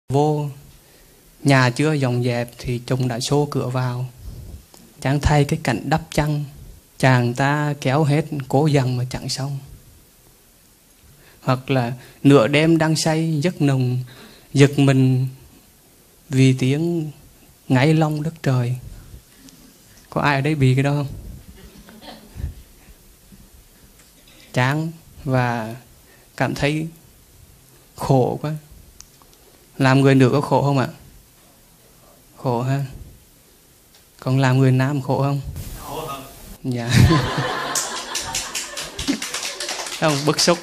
Vô nhà chưa dọn dẹp thì chồng đã xô cửa vào. Chàng thay cái cảnh đắp chăn, chàng ta kéo hết cố dằn mà chẳng xong. Hoặc là nửa đêm đang say giấc nồng, giật mình vì tiếng ngáy long đất trời. Có ai ở đây bị cái đó không? Chán và cảm thấy khổ quá. Làm người nữ có khổ không ạ? Khổ ha. Còn làm người nam khổ không? Khổ không? Dạ. Không, bức xúc.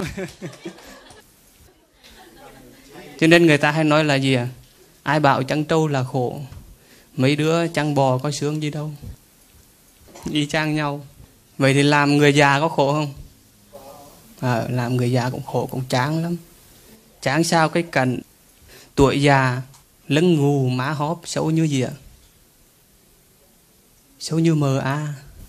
Cho nên người ta hay nói là gì à? Ai bảo chăn trâu là khổ, mấy đứa chăn bò có sướng gì đâu. Y chang nhau. Vậy thì làm người già có khổ không? Làm người già cũng khổ, cũng chán lắm. Chán sao cái cảnh tuổi già, lưng gù, má hóp, xấu như gì ạ? Xấu như M.A.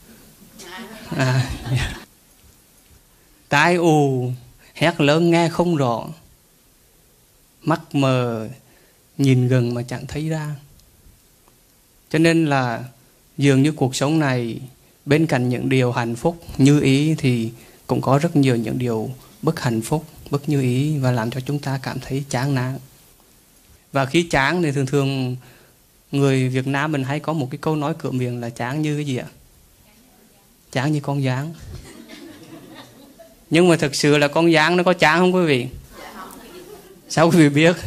Tai ù, hét lớn nghe không rõ, mắt mờ, nhìn gần mà chẳng thấy ra. Cho nên là dường như cuộc sống này, bên cạnh những điều hạnh phúc như ý thì cũng có rất nhiều những điều bất hạnh phúc, bất như ý và làm cho chúng ta cảm thấy chán nản. Và khi chán thì thường thường người Việt Nam mình hay có một cái câu nói cửa miệng là chán như cái gì ạ? Chán như con gián. Nhưng mà thực sự là con gián nó có chán không quý vị? Sao quý vị biết?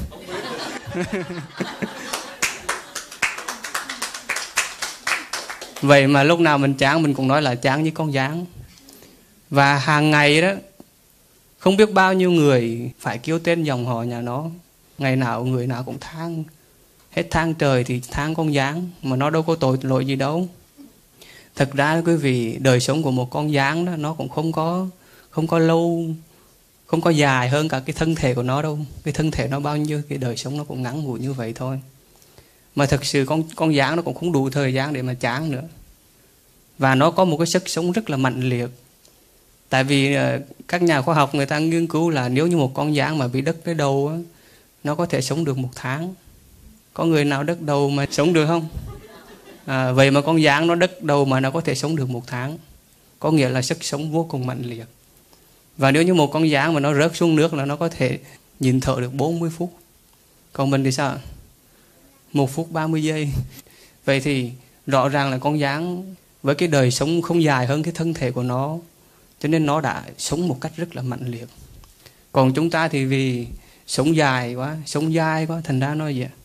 Vậy mà lúc nào mình chán mình cũng nói là chán như con gián. Và hàng ngày đó, không biết bao nhiêu người phải kêu tên dòng họ nhà nó. Ngày nào người nào cũng than. Hết than trời thì than con gián. Mà nó đâu có tội lỗi gì đâu. Thật ra quý vị, đời sống của một con gián đó, nó cũng không có lâu, không có dài hơn cả cái thân thể của nó đâu. Cái thân thể nó bao nhiêu, cái đời sống nó cũng ngắn ngủi như vậy thôi. Mà thật sự con gián nó cũng không đủ thời gian để mà chán nữa. Và nó có một cái sức sống rất là mạnh liệt. Tại vì các nhà khoa học người ta nghiên cứu là nếu như một con gián mà bị đứt cái đầu á, nó có thể sống được 1 tháng. Có người nào đứt đầu mà sống được không? Vậy mà con gián nó đứt đầu mà nó có thể sống được 1 tháng. Có nghĩa là sức sống vô cùng mạnh liệt. Và nếu như một con gián mà nó rớt xuống nước là nó có thể nhịn thở được 40 phút. Còn mình thì sao? 1 phút 30 giây. Vậy thì rõ ràng là con gián với cái đời sống không dài hơn cái thân thể của nó, cho nên nó đã sống một cách rất là mạnh liệt. Còn chúng ta thì vì sống dài quá, sống dai quá, thành ra nói gì ạ?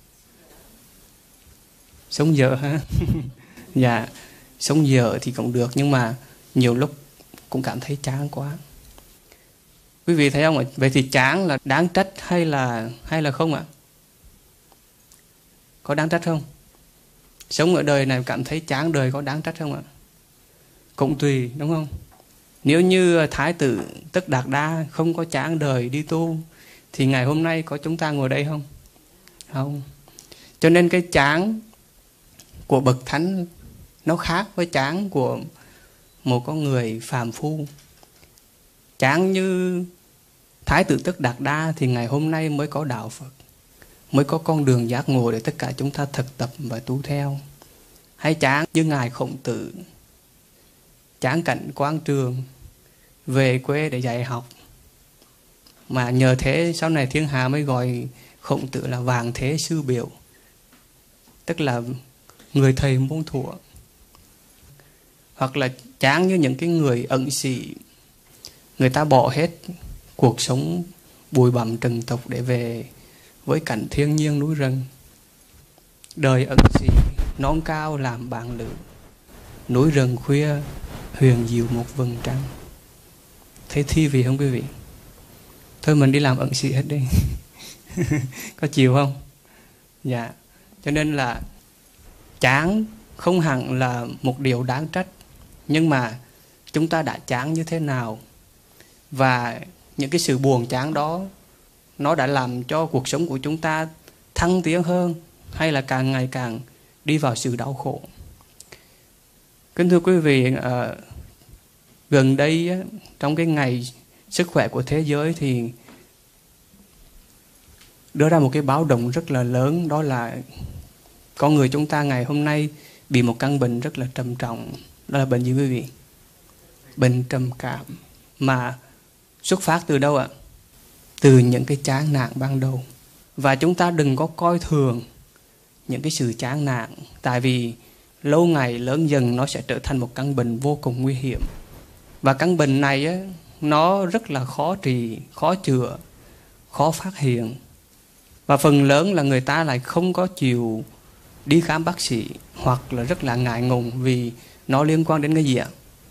Sống dở ha. Dạ, sống dở thì cũng được, nhưng mà nhiều lúc cũng cảm thấy chán quá. Quý vị thấy không ạ? Vậy thì chán là đáng trách hay là không ạ? Có đáng trách không? Sống ở đời này cảm thấy chán đời có đáng trách không ạ? Cũng tùy, đúng không? Nếu như Thái tử Tất Đạt Đa không có chán đời đi tu thì ngày hôm nay có chúng ta ngồi đây không? Không. Cho nên cái chán của bậc thánh nó khác với chán của một con người phàm phu. Chán như Thái tử Tất Đạt Đa thì ngày hôm nay mới có đạo Phật, mới có con đường giác ngộ để tất cả chúng ta thực tập và tu theo. Hay chán như ngài Khổng Tử, chán cảnh quan trường, về quê để dạy học. Mà nhờ thế sau này thiên hạ mới gọi Khổng Tử là vàng thế sư biểu, tức là người thầy muôn thuở. Hoặc là chán như những cái người ẩn sĩ, người ta bỏ hết cuộc sống bụi bặm trần tục để về với cảnh thiên nhiên núi rừng. Đời ẩn sĩ non cao làm bạn lữ, núi rừng khuya huyền diệu một vầng trăng. Thấy thi vị không quý vị? Thôi mình đi làm ẩn sĩ hết đi. Có chịu không? Dạ. Cho nên là chán không hẳn là một điều đáng trách, nhưng mà chúng ta đã chán như thế nào, và những cái sự buồn chán đó nó đã làm cho cuộc sống của chúng ta thăng tiến hơn, hay là càng ngày càng đi vào sự đau khổ. Kính thưa quý vị, gần đây trong cái ngày sức khỏe của thế giới thì đưa ra một cái báo động rất là lớn, đó là con người chúng ta ngày hôm nay bị một căn bệnh rất là trầm trọng. Đó là bệnh gì quý vị? Bệnh trầm cảm. Mà xuất phát từ đâu ạ? Từ những cái chán nản ban đầu. Và chúng ta đừng có coi thường những cái sự chán nản, tại vì lâu ngày lớn dần nó sẽ trở thành một căn bệnh vô cùng nguy hiểm. Và căn bệnh này á, nó rất là khó trị, khó chữa, khó phát hiện. Và phần lớn là người ta lại không có chịu đi khám bác sĩ, hoặc là rất là ngại ngùng vì nó liên quan đến cái gì ạ?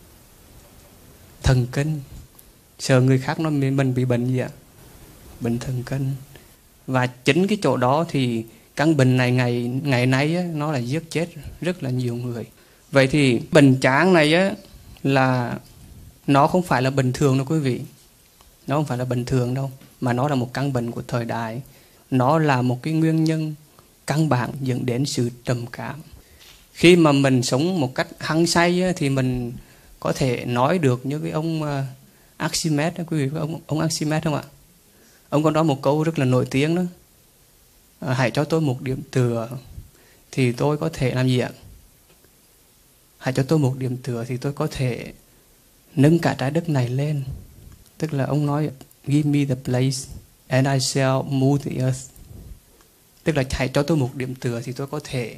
Thần kinh. Sợ người khác nói mình bị bệnh gì ạ? Bệnh thần kinh. Và chính cái chỗ đó thì căn bệnh này ngày nay á, nó là giết chết rất là nhiều người. Vậy thì bệnh chán này á, là nó không phải là bình thường đâu quý vị. Nó không phải là bình thường đâu, mà nó là một căn bệnh của thời đại. Nó là một cái nguyên nhân căn bản dẫn đến sự trầm cảm. Khi mà mình sống một cách hăng say á, thì mình có thể nói được như cái ông Archimedes. Quý vị có ông Archimedes không ạ? Ông có nói một câu rất là nổi tiếng đó: hãy cho tôi một điểm tựa thì tôi có thể làm gì ạ? Hãy cho tôi một điểm tựa thì tôi có thể nâng cả trái đất này lên. Tức là ông nói give me the place and I shall move the earth. Tức là hãy cho tôi một điểm tựa thì tôi có thể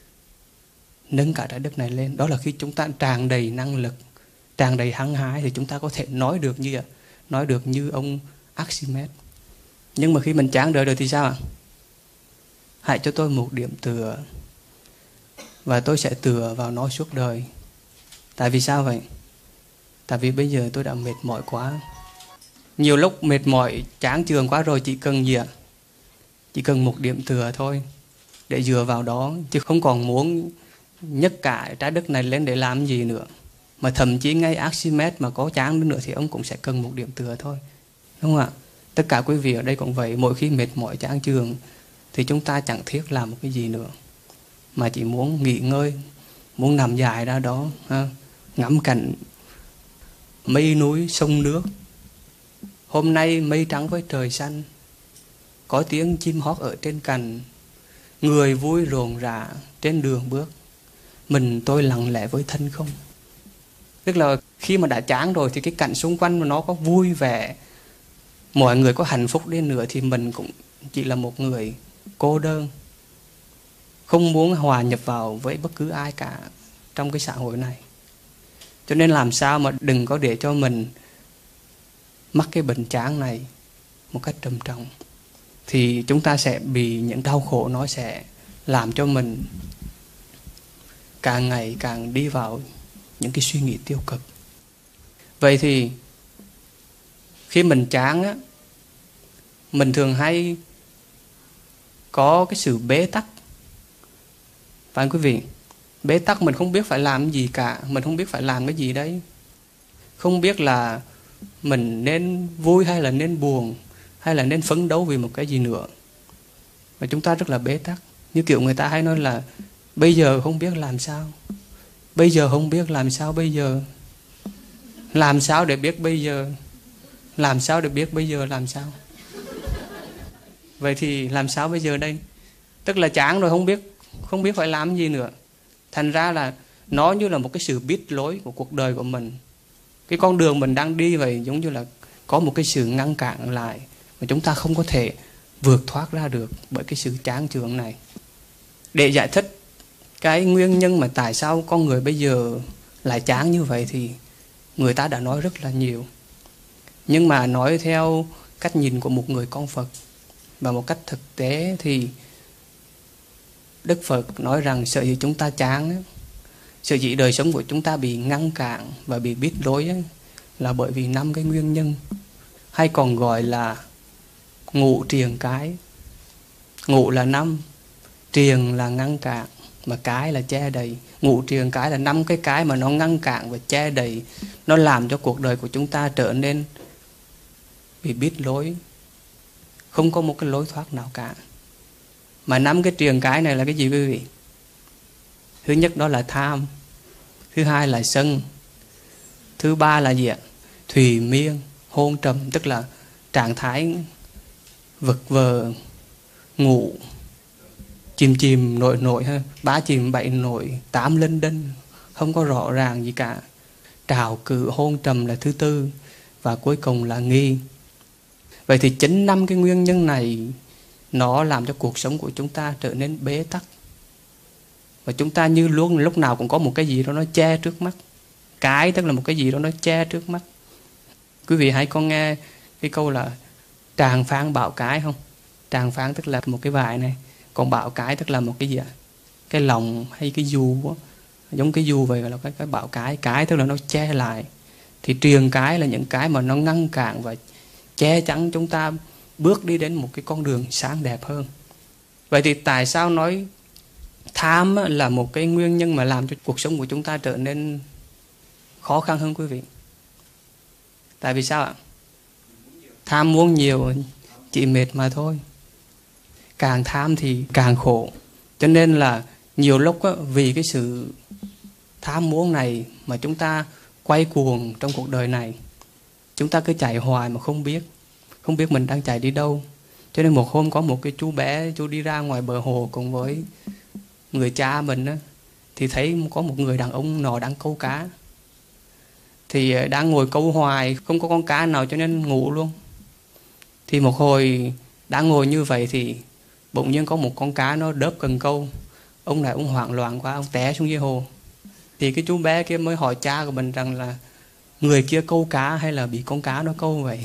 nâng cả trái đất này lên. Đó là khi chúng ta tràn đầy năng lực, tràn đầy hăng hái thì chúng ta có thể nói được như ông Archimedes. Nhưng mà khi mình chán đời rồi thì sao ạ? Hãy cho tôi một điểm tựa và tôi sẽ tựa vào nó suốt đời. Tại vì sao vậy? Tại vì bây giờ tôi đã mệt mỏi quá. Nhiều lúc mệt mỏi, chán chường quá rồi, chỉ cần gì ạ? Chỉ cần một điểm tựa thôi để dựa vào đó, chứ không còn muốn nhấc cả trái đất này lên để làm gì nữa. Mà thậm chí ngay Archimedes mà có chán nữa thì ông cũng sẽ cần một điểm tựa thôi. Đúng không ạ? Tất cả quý vị ở đây cũng vậy. Mỗi khi mệt mỏi chán chường thì chúng ta chẳng thiết làm một cái gì nữa, mà chỉ muốn nghỉ ngơi, muốn nằm dài ra đó, ngắm cảnh mây núi sông nước. Hôm nay mây trắng với trời xanh, có tiếng chim hót ở trên cành, người vui rộn rã trên đường bước, mình tôi lặng lẽ với thân không. Tức là khi mà đã chán rồi thì cái cảnh xung quanh mà nó có vui vẻ, mọi người có hạnh phúc đến nữa thì mình cũng chỉ là một người cô đơn, không muốn hòa nhập vào với bất cứ ai cả trong cái xã hội này. Cho nên làm sao mà đừng có để cho mình mắc cái bệnh chán này một cách trầm trọng, thì chúng ta sẽ bị những đau khổ, nó sẽ làm cho mình càng ngày càng đi vào những cái suy nghĩ tiêu cực. Vậy thì khi mình chán á, mình thường hay có cái sự bế tắc. Phải không quý vị? Bế tắc, mình không biết phải làm gì cả. Mình không biết phải làm cái gì đấy. Không biết là mình nên vui hay là nên buồn, hay là nên phấn đấu vì một cái gì nữa. Và chúng ta rất là bế tắc. Như kiểu người ta hay nói là bây giờ không biết làm sao. Bây giờ không biết làm sao bây giờ. Làm sao để biết bây giờ? Làm sao để biết bây giờ làm sao? Vậy thì làm sao bây giờ đây? Tức là chán rồi, không biết phải làm gì nữa. Thành ra là nó như là một cái sự biết lối của cuộc đời của mình. Cái con đường mình đang đi vậy giống như là có một cái sự ngăn cản lại, mà chúng ta không có thể vượt thoát ra được bởi cái sự chán chường này. Để giải thích cái nguyên nhân mà tại sao con người bây giờ lại chán như vậy thì người ta đã nói rất là nhiều. Nhưng mà nói theo cách nhìn của một người con Phật và một cách thực tế thì Đức Phật nói rằng sợ gì chúng ta chán, sợ gì đời sống của chúng ta bị ngăn cản và bị biết lối là bởi vì 5 cái nguyên nhân, hay còn gọi là ngũ triền cái. Ngũ là 5, triền là ngăn cản, mà cái là che đầy. Ngũ triền cái là 5 cái mà nó ngăn cản và che đầy, nó làm cho cuộc đời của chúng ta trở nên bị biết lối, không có một cái lối thoát nào cả. Mà 5 cái triền cái này là cái gì quý vị? Thứ nhất đó là tham, thứ hai là sân, thứ ba là gì ạ? Thùy miên, hôn trầm, tức là trạng thái vật vờ, ngủ chìm chìm nổi nổi ha, 3 chìm 7 nổi, 8 lênh đênh, không có rõ ràng gì cả. Trào cử hôn trầm là thứ tư, và cuối cùng là nghi. Vậy thì chính 5 cái nguyên nhân này nó làm cho cuộc sống của chúng ta trở nên bế tắc. Và chúng ta như luôn lúc nào cũng có một cái gì đó nó che trước mắt. Cái tức là một cái gì đó nó che trước mắt. Quý vị hãy có nghe cái câu là tràng phán bạo cái không? Tràng phán tức là một cái vải này, còn bạo cái tức là một cái gì ạ? Cái lồng hay cái dù đó. Giống cái dù vậy là cái bạo cái tức là nó che lại. Thì truyền cái là những cái mà nó ngăn cản và che chắn chúng ta bước đi đến một cái con đường sáng đẹp hơn. Vậy thì tại sao nói tham là một cái nguyên nhân mà làm cho cuộc sống của chúng ta trở nên khó khăn hơn quý vị? Tại vì sao ạ? Tham muốn nhiều chỉ mệt mà thôi. Càng tham thì càng khổ. Cho nên là nhiều lúc vì cái sự tham muốn này mà chúng ta quay cuồng trong cuộc đời này. Chúng ta cứ chạy hoài mà không biết mình đang chạy đi đâu. Cho nên một hôm có một cái chú bé, chú đi ra ngoài bờ hồ cùng với người cha mình á, thì thấy có một người đàn ông nọ đang câu cá. Thì đang ngồi câu hoài, không có con cá nào cho nên ngủ luôn. Thì một hồi đang ngồi như vậy thì bỗng nhiên có một con cá nó đớp cần câu. Ông này ông hoảng loạn quá, ông té xuống dưới hồ. Thì cái chú bé kia mới hỏi cha của mình rằng là người kia câu cá hay là bị con cá nó câu vậy?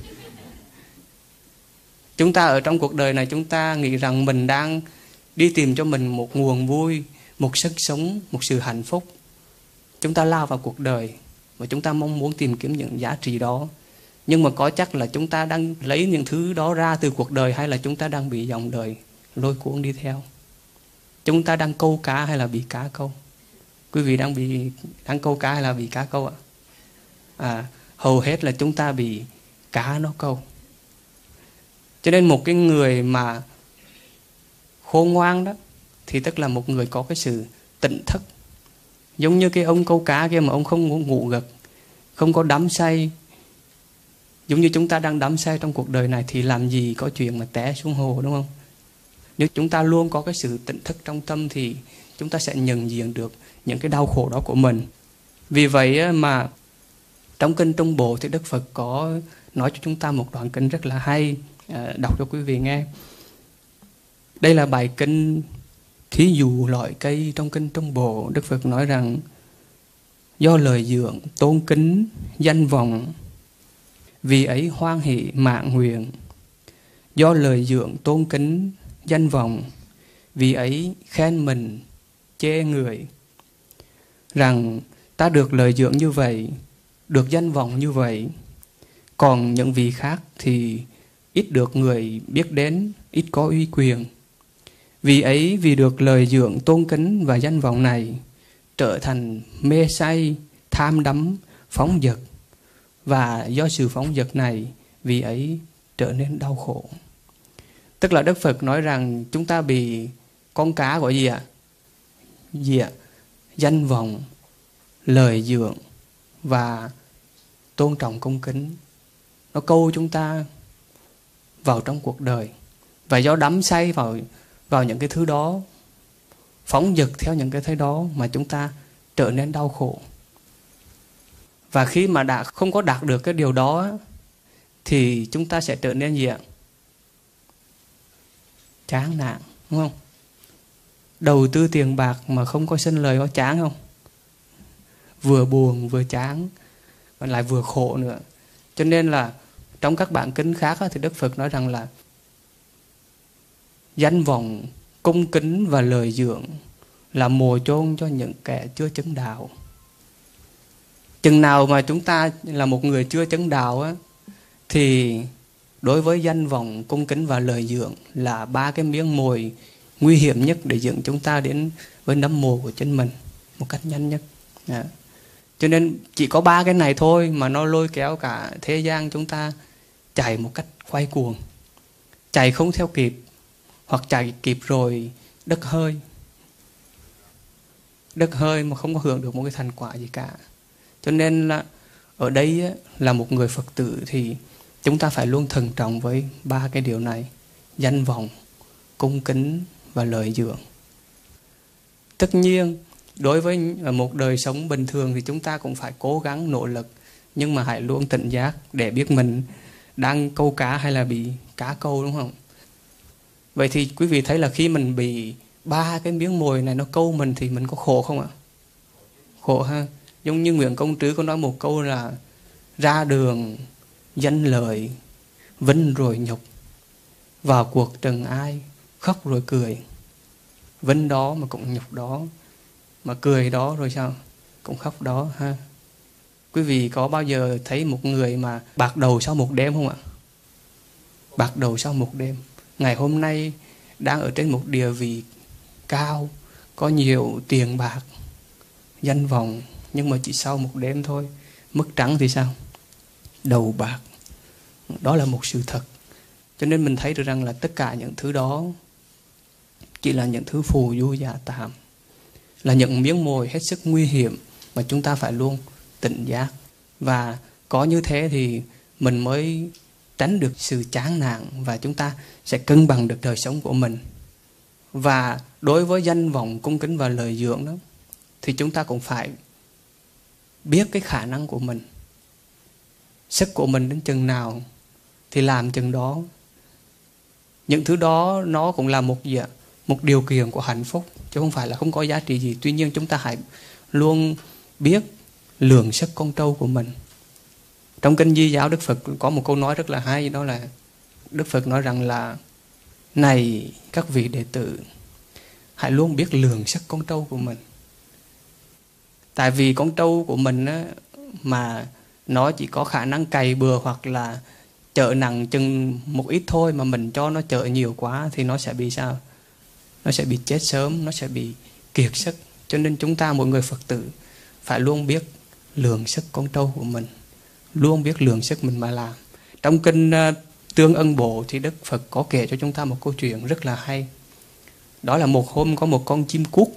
Chúng ta ở trong cuộc đời này chúng ta nghĩ rằng mình đang đi tìm cho mình một nguồn vui, một sức sống, một sự hạnh phúc. Chúng ta lao vào cuộc đời và chúng ta mong muốn tìm kiếm những giá trị đó. Nhưng mà có chắc là chúng ta đang lấy những thứ đó ra từ cuộc đời hay là chúng ta đang bị dòng đời lôi cuốn đi theo? Chúng ta đang câu cá hay là bị cá câu? Quý vị đang câu cá hay là bị cá câu ạ? Hầu hết là chúng ta bị cá nó câu. Cho nên một cái người mà khôn ngoan đó thì tức là một người có cái sự tỉnh thức. Giống như cái ông câu cá kia mà ông không ngủ gật, không có đắm say. Giống như chúng ta đang đắm say trong cuộc đời này thì làm gì có chuyện mà té xuống hồ, đúng không? Nếu chúng ta luôn có cái sự tỉnh thức trong tâm thì chúng ta sẽ nhận diện được những cái đau khổ đó của mình. Vì vậy mà trong kinh Trung Bộ thì Đức Phật có nói cho chúng ta một đoạn kinh rất là hay, đọc cho quý vị nghe. Đây là bài kinh thí dụ loại cây trong kinh Trung Bộ. Đức Phật nói rằng do lời dượng tôn kính danh vọng, vì ấy hoan hỷ mạng nguyện. Do lời dượng tôn kính danh vọng, vì ấy khen mình chê người. Rằng ta được lời dượng như vậy, được danh vọng như vậy, còn những vị khác thì ít được người biết đến, ít có uy quyền. Vì ấy, vì được lời dượng tôn kính và danh vọng này, trở thành mê say, tham đắm, phóng dật. Và do sự phóng dật này, vì ấy trở nên đau khổ. Tức là Đức Phật nói rằng chúng ta bị con cá gọi gì ạ? Danh vọng, lời dượng và tôn trọng cung kính. Nó câu chúng ta vào trong cuộc đời. Và do đắm say vào những cái thứ đó, phóng dật theo những cái thứ đó mà chúng ta trở nên đau khổ. Và khi mà đã không có đạt được cái điều đó thì chúng ta sẽ trở nên gì ạ? Chán nản, đúng không? Đầu tư tiền bạc mà không có sinh lời có chán không? Vừa buồn vừa chán, còn lại vừa khổ nữa. Cho nên là trong các bản kinh khác thì Đức Phật nói rằng là danh vọng, cung kính và lời dượng là mồi chôn cho những kẻ chưa chứng đạo. Chừng nào mà chúng ta là một người chưa chứng đạo thì đối với danh vọng, cung kính và lời dượng là 3 cái miếng mồi nguy hiểm nhất để dẫn chúng ta đến với nấm mồ của chính mình một cách nhanh nhất. Cho nên chỉ có 3 cái này thôi mà nó lôi kéo cả thế gian chúng ta chạy một cách quay cuồng, chạy không theo kịp, hoặc chạy kịp rồi đứt hơi mà không có hưởng được một cái thành quả gì cả. Cho nên là ở đây là một người Phật tử thì chúng ta phải luôn thận trọng với 3 cái điều này: danh vọng, cung kính và lợi dưỡng. Tất nhiên, đối với một đời sống bình thường thì chúng ta cũng phải cố gắng nỗ lực, nhưng mà hãy luôn tỉnh giác để biết mình đang câu cá hay là bị cá câu, đúng không? Vậy thì quý vị thấy là khi mình bị 3 cái miếng mồi này nó câu mình thì mình có khổ không ạ? Khổ ha. Giống như Nguyễn Công Trứ có nói một câu là ra đường danh lợi, vinh rồi nhục, vào cuộc trần ai, khóc rồi cười. Vinh đó mà cũng nhục đó, mà cười đó rồi sao? Cũng khóc đó ha. Quý vị có bao giờ thấy một người mà bạc đầu sau một đêm không ạ? Bạc đầu sau một đêm. Ngày hôm nay đang ở trên một địa vị cao, có nhiều tiền bạc, danh vọng, nhưng mà chỉ sau một đêm thôi, mất trắng thì sao? Đầu bạc. Đó là một sự thật. Cho nên mình thấy được rằng là tất cả những thứ đó chỉ là những thứ phù du giả tạm, là những miếng mồi hết sức nguy hiểm mà chúng ta phải luôn tỉnh giác. Và có như thế thì mình mới tránh được sự chán nản và chúng ta sẽ cân bằng được đời sống của mình. Và đối với danh vọng, cung kính và lợi dưỡng đó, thì chúng ta cũng phải biết cái khả năng của mình. Sức của mình đến chừng nào thì làm chừng đó. Những thứ đó nó cũng là một điều kiện của hạnh phúc, chứ không phải là không có giá trị gì. Tuy nhiên chúng ta hãy luôn biết lượng sức con trâu của mình. Trong kinh Di Giáo, Đức Phật có một câu nói rất là hay, đó là Đức Phật nói rằng là: này các vị đệ tử, hãy luôn biết lượng sức con trâu của mình. Tại vì con trâu của mình á, mà nó chỉ có khả năng cày bừa hoặc là chợ nặng chừng một ít thôi, mà mình cho nó chợ nhiều quá thì nó sẽ bị sao? Nó sẽ bị chết sớm, nó sẽ bị kiệt sức. Cho nên chúng ta, mỗi người Phật tử, phải luôn biết lượng sức con trâu của mình, luôn biết lượng sức mình mà làm. Trong kinh Tương Ân Bộ thì Đức Phật có kể cho chúng ta một câu chuyện rất là hay. Đó là một hôm có một con chim cút.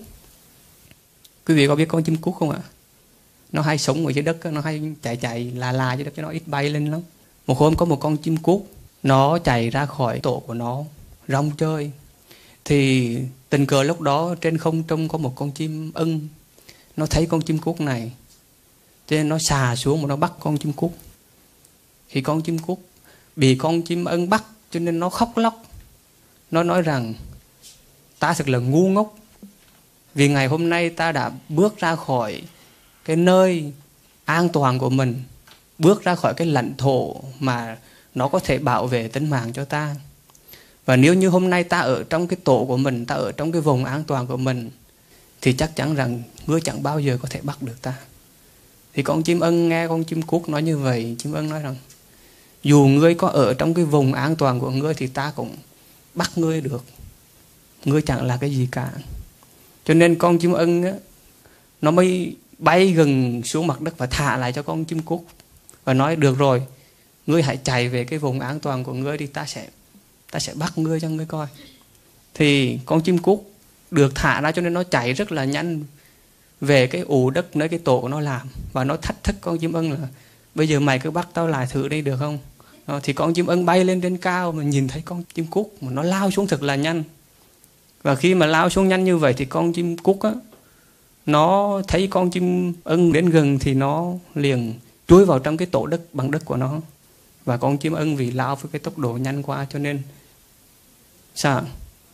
Quý vị có biết con chim cút không ạ? Nó hay sống ở dưới đất, nó hay chạy là dưới đất, chứ nó ít bay lên lắm. Một hôm có một con chim cút, nó chạy ra khỏi tổ của nó rong chơi. Thì tình cờ lúc đó trên không trung có một con chim ưng. Nó thấy con chim cút này, cho nên nó xà xuống mà nó bắt con chim cút. Thì con chim cút bị con chim ưng bắt, cho nên nó khóc lóc. Nó nói rằng: ta thật là ngu ngốc, vì ngày hôm nay ta đã bước ra khỏi cái nơi an toàn của mình, bước ra khỏi cái lãnh thổ mà nó có thể bảo vệ tính mạng cho ta. Và nếu như hôm nay ta ở trong cái tổ của mình, ta ở trong cái vùng an toàn của mình, thì chắc chắn rằng ngươi chẳng bao giờ có thể bắt được ta. Thì con chim ưng nghe con chim cút nói như vậy, chim ưng nói rằng: dù ngươi có ở trong cái vùng an toàn của ngươi thì ta cũng bắt ngươi được. Ngươi chẳng là cái gì cả. Cho nên con chim ưng á, nó mới bay gần xuống mặt đất và thả lại cho con chim cút. Và nói: được rồi, ngươi hãy chạy về cái vùng an toàn của ngươi đi, ta sẽ bắt ngươi cho ngươi coi. Thì con chim cút được thả ra, cho nên nó chạy rất là nhanh về cái ụ đất nơi cái tổ của nó làm. Và nó thách thức con chim ưng là: bây giờ mày cứ bắt tao lại thử đây được không? Thì con chim ưng bay lên trên cao mà nhìn thấy con chim cút mà nó lao xuống thật là nhanh. Và khi mà lao xuống nhanh như vậy thì con chim cút á, nó thấy con chim ưng đến gần thì nó liền chui vào trong cái tổ đất bằng đất của nó. Và con chim ưng vì lao với cái tốc độ nhanh quá, cho nên sao?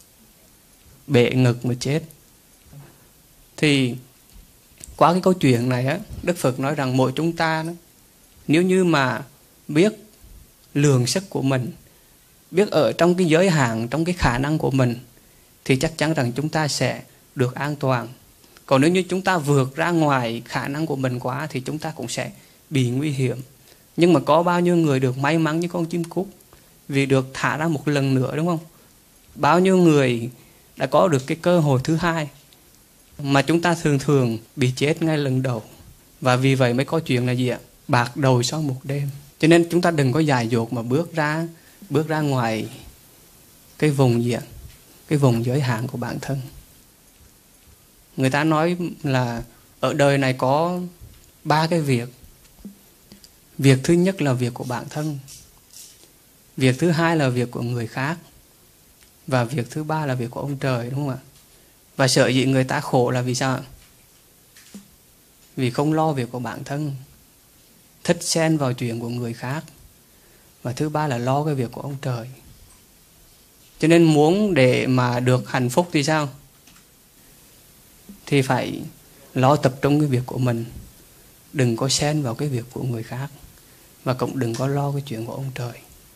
Bể ngực mà chết. Thì qua cái câu chuyện này á, Đức Phật nói rằng mỗi chúng ta đó, nếu như mà biết lượng sức của mình, biết ở trong cái giới hạn, trong cái khả năng của mình, thì chắc chắn rằng chúng ta sẽ được an toàn. Còn nếu như chúng ta vượt ra ngoài khả năng của mình quá thì chúng ta cũng sẽ bị nguy hiểm. Nhưng mà có bao nhiêu người được may mắn như con chim cút vì được thả ra một lần nữa, đúng không? Bao nhiêu người đã có được cái cơ hội thứ hai, mà chúng ta thường thường bị chết ngay lần đầu. Và vì vậy mới có chuyện là gì ạ? Bạc đầu sau một đêm. Cho nên chúng ta đừng có dại dột mà bước ra ngoài cái vùng gì ạ? Cái vùng giới hạn của bản thân. Người ta nói là ở đời này có 3 cái việc. Việc thứ nhất là việc của bản thân. Việc thứ hai là việc của người khác. Và việc thứ ba là việc của ông trời, đúng không ạ? Và sở dĩ người ta khổ là vì sao ạ? Vì không lo việc của bản thân, thích xen vào chuyện của người khác. Và thứ ba là lo cái việc của ông trời. Cho nên muốn để mà được hạnh phúc thì sao? Thì phải lo tập trung cái việc của mình, đừng có xen vào cái việc của người khác, và cũng đừng có lo cái chuyện của ông trời.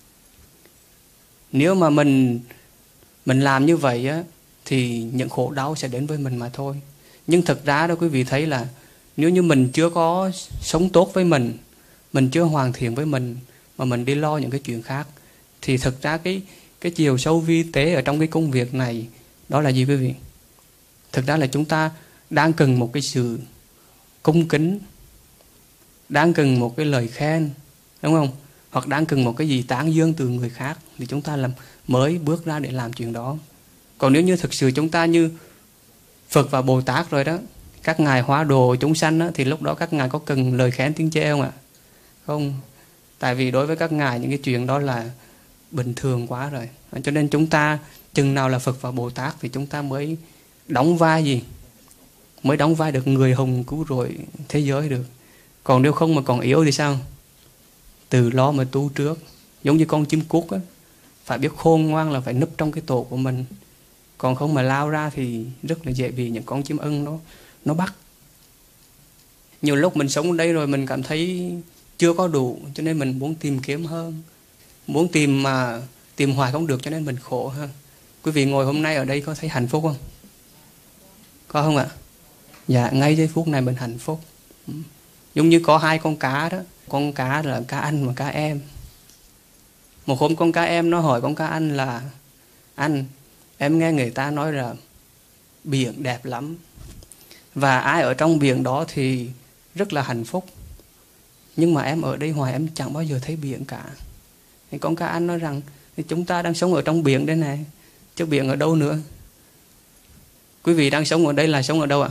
Nếu mà mình làm như vậy á, thì những khổ đau sẽ đến với mình mà thôi. Nhưng thực ra đó quý vị thấy là nếu như mình chưa có sống tốt với mình chưa hoàn thiện với mình, mà mình đi lo những cái chuyện khác, thì thực ra cái chiều sâu vi tế ở trong cái công việc này đó là gì quý vị? Thực ra là chúng ta đang cần một cái sự cung kính, đang cần một cái lời khen, đúng không? Hoặc đang cần một cái gì tán dương từ người khác, thì chúng ta mới bước ra để làm chuyện đó. Còn nếu như thực sự chúng ta như Phật và Bồ Tát rồi đó, các ngài hóa độ chúng sanh đó, thì lúc đó các ngài có cần lời khen tiếng chê không ạ? Không. Tại vì đối với các ngài những cái chuyện đó là bình thường quá rồi. Cho nên chúng ta chừng nào là Phật và Bồ Tát thì chúng ta mới đóng vai gì? Mới đóng vai được người hùng cứu rỗi thế giới được. Còn nếu không mà còn yếu thì sao? Từ lo mà tu trước. Giống như con chim cút á, phải biết khôn ngoan là phải núp trong cái tổ của mình. Còn không mà lao ra thì rất là dễ bị những con chim ưng nó bắt. Nhiều lúc mình sống ở đây rồi mình cảm thấy chưa có đủ, cho nên mình muốn tìm kiếm hơn. Muốn tìm mà tìm hoài không được, cho nên mình khổ hơn. Quý vị ngồi hôm nay ở đây có thấy hạnh phúc không? Có không ạ? Dạ, ngay giây phút này mình hạnh phúc. Giống như có hai con cá đó. Con cá là cá anh và cá em. Một hôm con cá em nó hỏi con cá anh là: anh, em nghe người ta nói là biển đẹp lắm, và ai ở trong biển đó thì rất là hạnh phúc, nhưng mà em ở đây hoài em chẳng bao giờ thấy biển cả. Thì con cá anh nói rằng: thì chúng ta đang sống ở trong biển đây này, chứ biển ở đâu nữa? Quý vị đang sống ở đây là sống ở đâu ạ?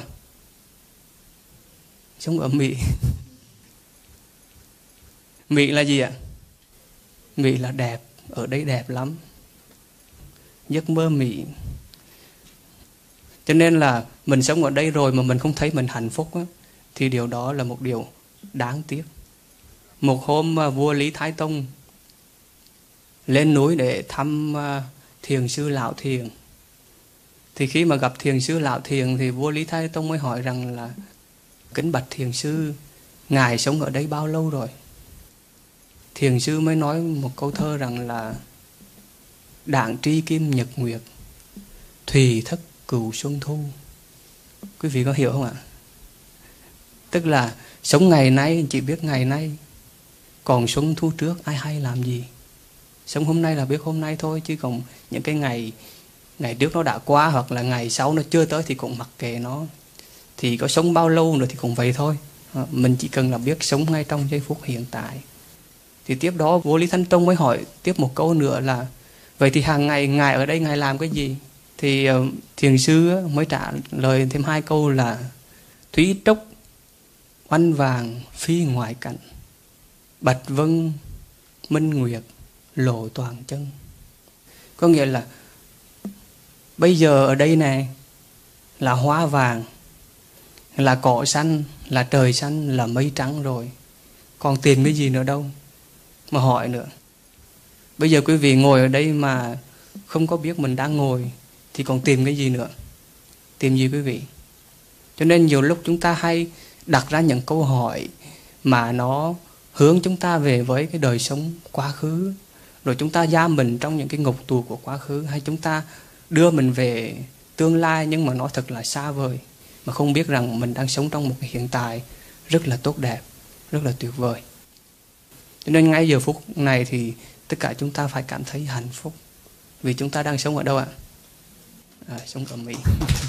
Sống ở Mỹ. Mỹ là gì ạ? Mỹ là đẹp, ở đây đẹp lắm. Giấc mơ Mỹ. Cho nên là mình sống ở đây rồi mà mình không thấy mình hạnh phúc á, thì điều đó là một điều đáng tiếc. Một hôm vua Lý Thái Tông lên núi để thăm thiền sư Lão Thiền. Thì khi mà gặp thiền sư Lão Thiền thì vua Lý Thái Tông mới hỏi rằng là: kính bạch thiền sư, ngài sống ở đây bao lâu rồi? Thiền sư mới nói một câu thơ rằng là: đạn tri kim nhật nguyệt, thùy thất cửu xuân thu. Quý vị có hiểu không ạ? Tức là sống ngày nay chỉ biết ngày nay, còn xuân thu trước ai hay làm gì. Sống hôm nay là biết hôm nay thôi, chứ còn những cái ngày trước nó đã qua, hoặc là ngày sau nó chưa tới thì cũng mặc kệ nó. Thì có sống bao lâu nữa thì cũng vậy thôi. Mình chỉ cần là biết sống ngay trong giây phút hiện tại. Thì tiếp đó vua Lý Thánh Tông mới hỏi tiếp một câu nữa là: vậy thì hàng ngày ngài ở đây ngài làm cái gì? Thì thiền sư mới trả lời thêm hai câu là: thúy trúc oanh vàng phi ngoại cảnh, bạch vân minh nguyệt lộ toàn chân. Có nghĩa là bây giờ ở đây này là hoa vàng, là cỏ xanh, là trời xanh, là mây trắng rồi, còn tìm cái gì nữa đâu mà hỏi nữa. Bây giờ quý vị ngồi ở đây mà không có biết mình đang ngồi thì còn tìm cái gì nữa? Tìm gì quý vị? Cho nên nhiều lúc chúng ta hay đặt ra những câu hỏi mà nó hướng chúng ta về với cái đời sống quá khứ, rồi chúng ta giam mình trong những cái ngục tù của quá khứ, hay chúng ta đưa mình về tương lai nhưng mà nó thật là xa vời, mà không biết rằng mình đang sống trong một cái hiện tại rất là tốt đẹp, rất là tuyệt vời. Cho nên ngay giờ phút này thì tất cả chúng ta phải cảm thấy hạnh phúc. Vì chúng ta đang sống ở đâu ạ? Sống ở Mỹ.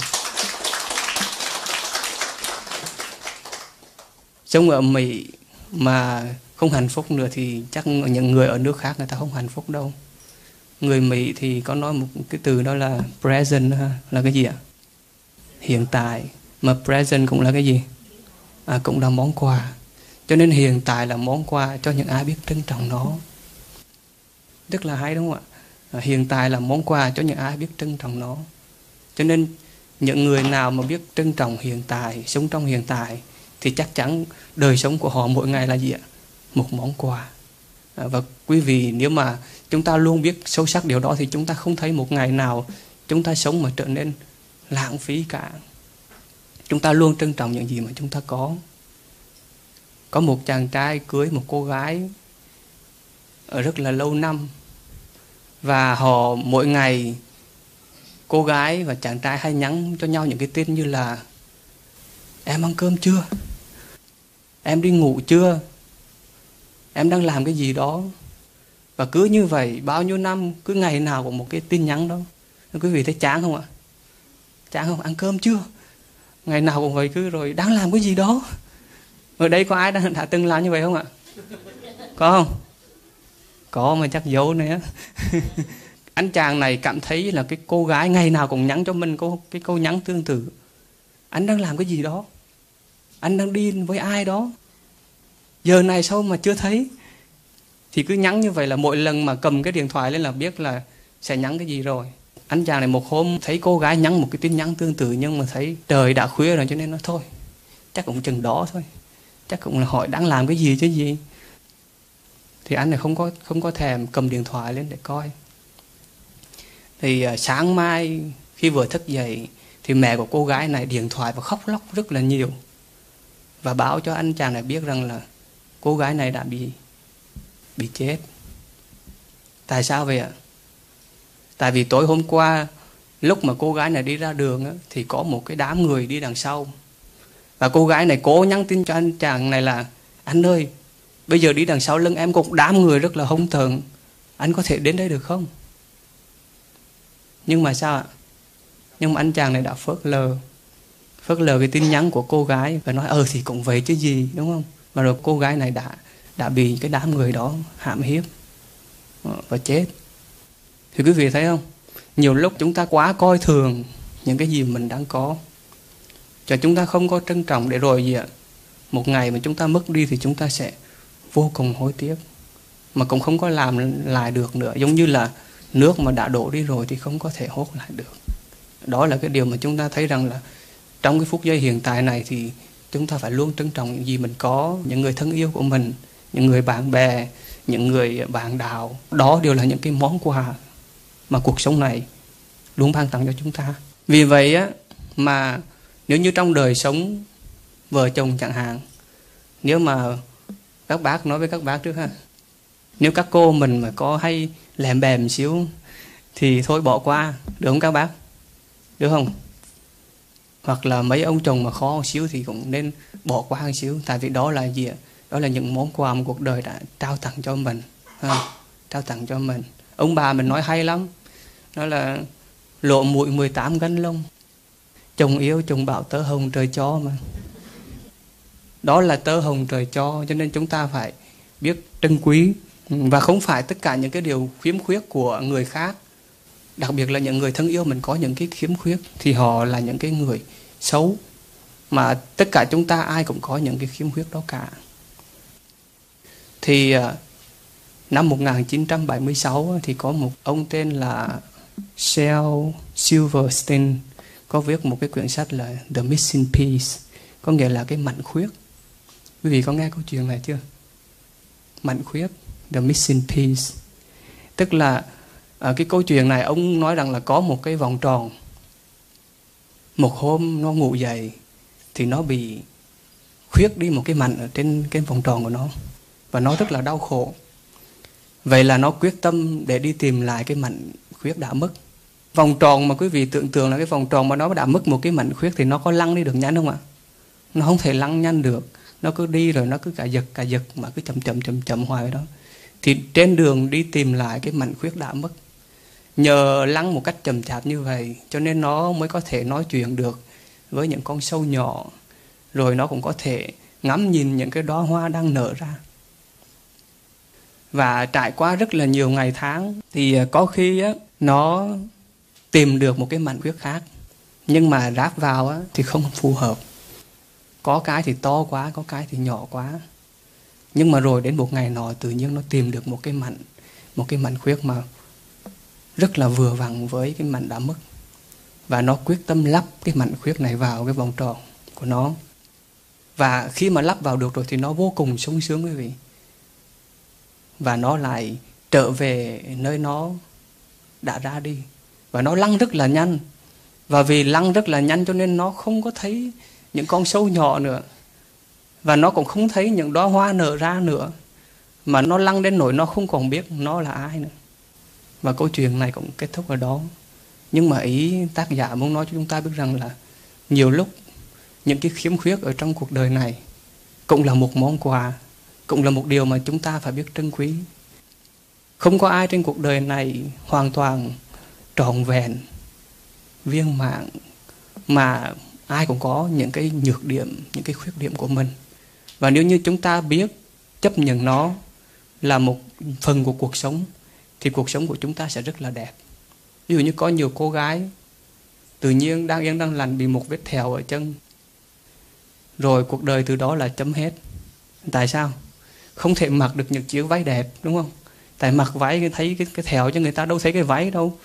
Sống ở Mỹ mà không hạnh phúc nữa thì chắc những người ở nước khác người ta không hạnh phúc đâu. Người Mỹ thì có nói một cái từ đó là present, là cái gì ạ? Hiện tại. Mà present cũng là cái gì? Cũng là món quà. Cho nên hiện tại là món quà cho những ai biết trân trọng nó. Rất là hay đúng không ạ? Hiện tại là món quà cho những ai biết trân trọng nó. Cho nên những người nào mà biết trân trọng hiện tại, sống trong hiện tại, thì chắc chắn đời sống của họ mỗi ngày là gì ạ? Một món quà. Và quý vị, nếu mà chúng ta luôn biết sâu sắc điều đó thì chúng ta không thấy một ngày nào chúng ta sống mà trở nên lãng phí cả. Chúng ta luôn trân trọng những gì mà chúng ta có. Có một chàng trai cưới một cô gái ở rất là lâu năm, và họ mỗi ngày, cô gái và chàng trai hay nhắn cho nhau những cái tin như là: em ăn cơm chưa? Em đi ngủ chưa? Em đang làm cái gì đó? Và cứ như vậy bao nhiêu năm, cứ ngày nào cũng một cái tin nhắn đó. Quý vị thấy chán không ạ? Chán không? Ăn cơm chưa? Ngày nào cũng vậy, cứ rồi đang làm cái gì đó. Ở đây có ai đã từng làm như vậy không ạ? Có không? Có mà chắc giấu nữa. Anh chàng này cảm thấy là cái cô gái ngày nào cũng nhắn cho mình cái câu nhắn tương tự: anh đang làm cái gì đó? Anh đang đi với ai đó? Giờ này sao mà chưa thấy? Thì cứ nhắn như vậy, là mỗi lần mà cầm cái điện thoại lên là biết là sẽ nhắn cái gì rồi. Anh chàng này một hôm thấy cô gái nhắn một cái tin nhắn tương tự, nhưng mà thấy trời đã khuya rồi cho nên nó thôi, chắc cũng chừng đó thôi, chắc cũng là hỏi đang làm cái gì chứ gì. Thì anh này không có thèm cầm điện thoại lên để coi. Thì sáng mai khi vừa thức dậy thì mẹ của cô gái này điện thoại và khóc lóc rất là nhiều, và báo cho anh chàng này biết rằng là cô gái này đã bị chết. Tại sao vậy ạ? Tại vì tối hôm qua lúc mà cô gái này đi ra đường á, thì có một cái đám người đi đằng sau, và cô gái này cố nhắn tin cho anh chàng này là: anh ơi, bây giờ đi đằng sau lưng em có một đám người rất là hung tợn, anh có thể đến đây được không? Nhưng mà sao ạ? Nhưng mà anh chàng này đã phớt lờ cái tin nhắn của cô gái và nói thì cũng vậy chứ gì, đúng không? Và rồi cô gái này đã bị cái đám người đó hãm hiếp và chết. Thì quý vị thấy không? Nhiều lúc chúng ta quá coi thường những cái gì mình đang có, cho chúng ta không có trân trọng, để rồi gì ạ? Một ngày mà chúng ta mất đi thì chúng ta sẽ vô cùng hối tiếc, mà cũng không có làm lại được nữa. Giống như là nước mà đã đổ đi rồi thì không có thể hốt lại được. Đó là cái điều mà chúng ta thấy rằng là trong cái phút giây hiện tại này thì chúng ta phải luôn trân trọng những gì mình có, những người thân yêu của mình, những người bạn bè, những người bạn đạo. Đó đều là những cái món quà mà cuộc sống này luôn ban tặng cho chúng ta. Vì vậy á, mà nếu như trong đời sống vợ chồng chẳng hạn, nếu mà các bác, nói với các bác trước ha, nếu các cô mình mà có hay lèm bèm xíu thì thôi bỏ qua, được không các bác? Được không? Hoặc là mấy ông chồng mà khó một xíu thì cũng nên bỏ qua một xíu. Tại vì đó là gì ạ? Đó là những món quà mà cuộc đời đã trao tặng cho mình, trao tặng cho mình. Ông bà mình nói hay lắm, đó là lộ mũi 18 gánh lông, chồng yêu chồng bảo tơ hồng trời cho mà. Đó là tơ hồng trời cho nên chúng ta phải biết trân quý. Và không phải tất cả những cái điều khiếm khuyết của người khác, đặc biệt là những người thân yêu mình có những cái khiếm khuyết, thì họ là những cái người xấu. Mà tất cả chúng ta ai cũng có những cái khiếm khuyết đó cả. Thì năm 1976 thì có một ông tên là Shel Silverstein có viết một cái quyển sách là The Missing Piece, có nghĩa là cái mảnh khuyết. Quý vị có nghe câu chuyện này chưa? Mảnh khuyết, The Missing Piece. Tức là cái câu chuyện này ông nói rằng là có một cái vòng tròn. Một hôm nó ngủ dậy thì nó bị khuyết đi một cái mảnh ở trên cái vòng tròn của nó, và nó rất là đau khổ. Vậy là nó quyết tâm để đi tìm lại cái mảnh khuyết đã mất. Vòng tròn mà quý vị tưởng tượng là cái vòng tròn mà nó đã mất một cái mảnh khuyết thì nó có lăn đi được nhanh không ạ? Nó không thể lăn nhanh được. Nó cứ đi rồi nó cứ cả giật mà cứ chậm hoài đó. Thì trên đường đi tìm lại cái mảnh khuyết đã mất, nhờ lăn một cách chậm chạp như vậy cho nên nó mới có thể nói chuyện được với những con sâu nhỏ, rồi nó cũng có thể ngắm nhìn những cái đóa hoa đang nở ra. Và trải qua rất là nhiều ngày tháng thì có khi á, nó tìm được một cái mảnh khuyết khác, nhưng mà ráp vào á, thì không phù hợp. Có cái thì to quá, có cái thì nhỏ quá. Nhưng mà rồi đến một ngày nọ tự nhiên nó tìm được một cái mảnh khuyết mà rất là vừa vặn với cái mảnh đã mất. Và nó quyết tâm lắp cái mảnh khuyết này vào cái vòng tròn của nó. Và khi mà lắp vào được rồi thì nó vô cùng sung sướng quý vị. Và nó lại trở về nơi nó đã ra đi. Và nó lăn rất là nhanh. Và vì lăn rất là nhanh cho nên nó không có thấy những con sâu nhỏ nữa. Và nó cũng không thấy những đóa hoa nở ra nữa. Mà nó lăn đến nỗi nó không còn biết nó là ai nữa. Và câu chuyện này cũng kết thúc ở đó. Nhưng mà ý tác giả muốn nói cho chúng ta biết rằng là nhiều lúc những cái khiếm khuyết ở trong cuộc đời này cũng là một món quà, cũng là một điều mà chúng ta phải biết trân quý. Không có ai trên cuộc đời này hoàn toàn trọn vẹn, viên mãn, mà ai cũng có những cái nhược điểm, những cái khuyết điểm của mình. Và nếu như chúng ta biết chấp nhận nó là một phần của cuộc sống thì cuộc sống của chúng ta sẽ rất là đẹp. Ví dụ như có nhiều cô gái tự nhiên đang yên đang lành bị một vết thẹo ở chân, rồi cuộc đời từ đó là chấm hết. Tại sao? Không thể mặc được những chiếc váy đẹp, đúng không? Tại mặc váy thấy cái thẹo cho người ta đâu thấy cái váy đâu.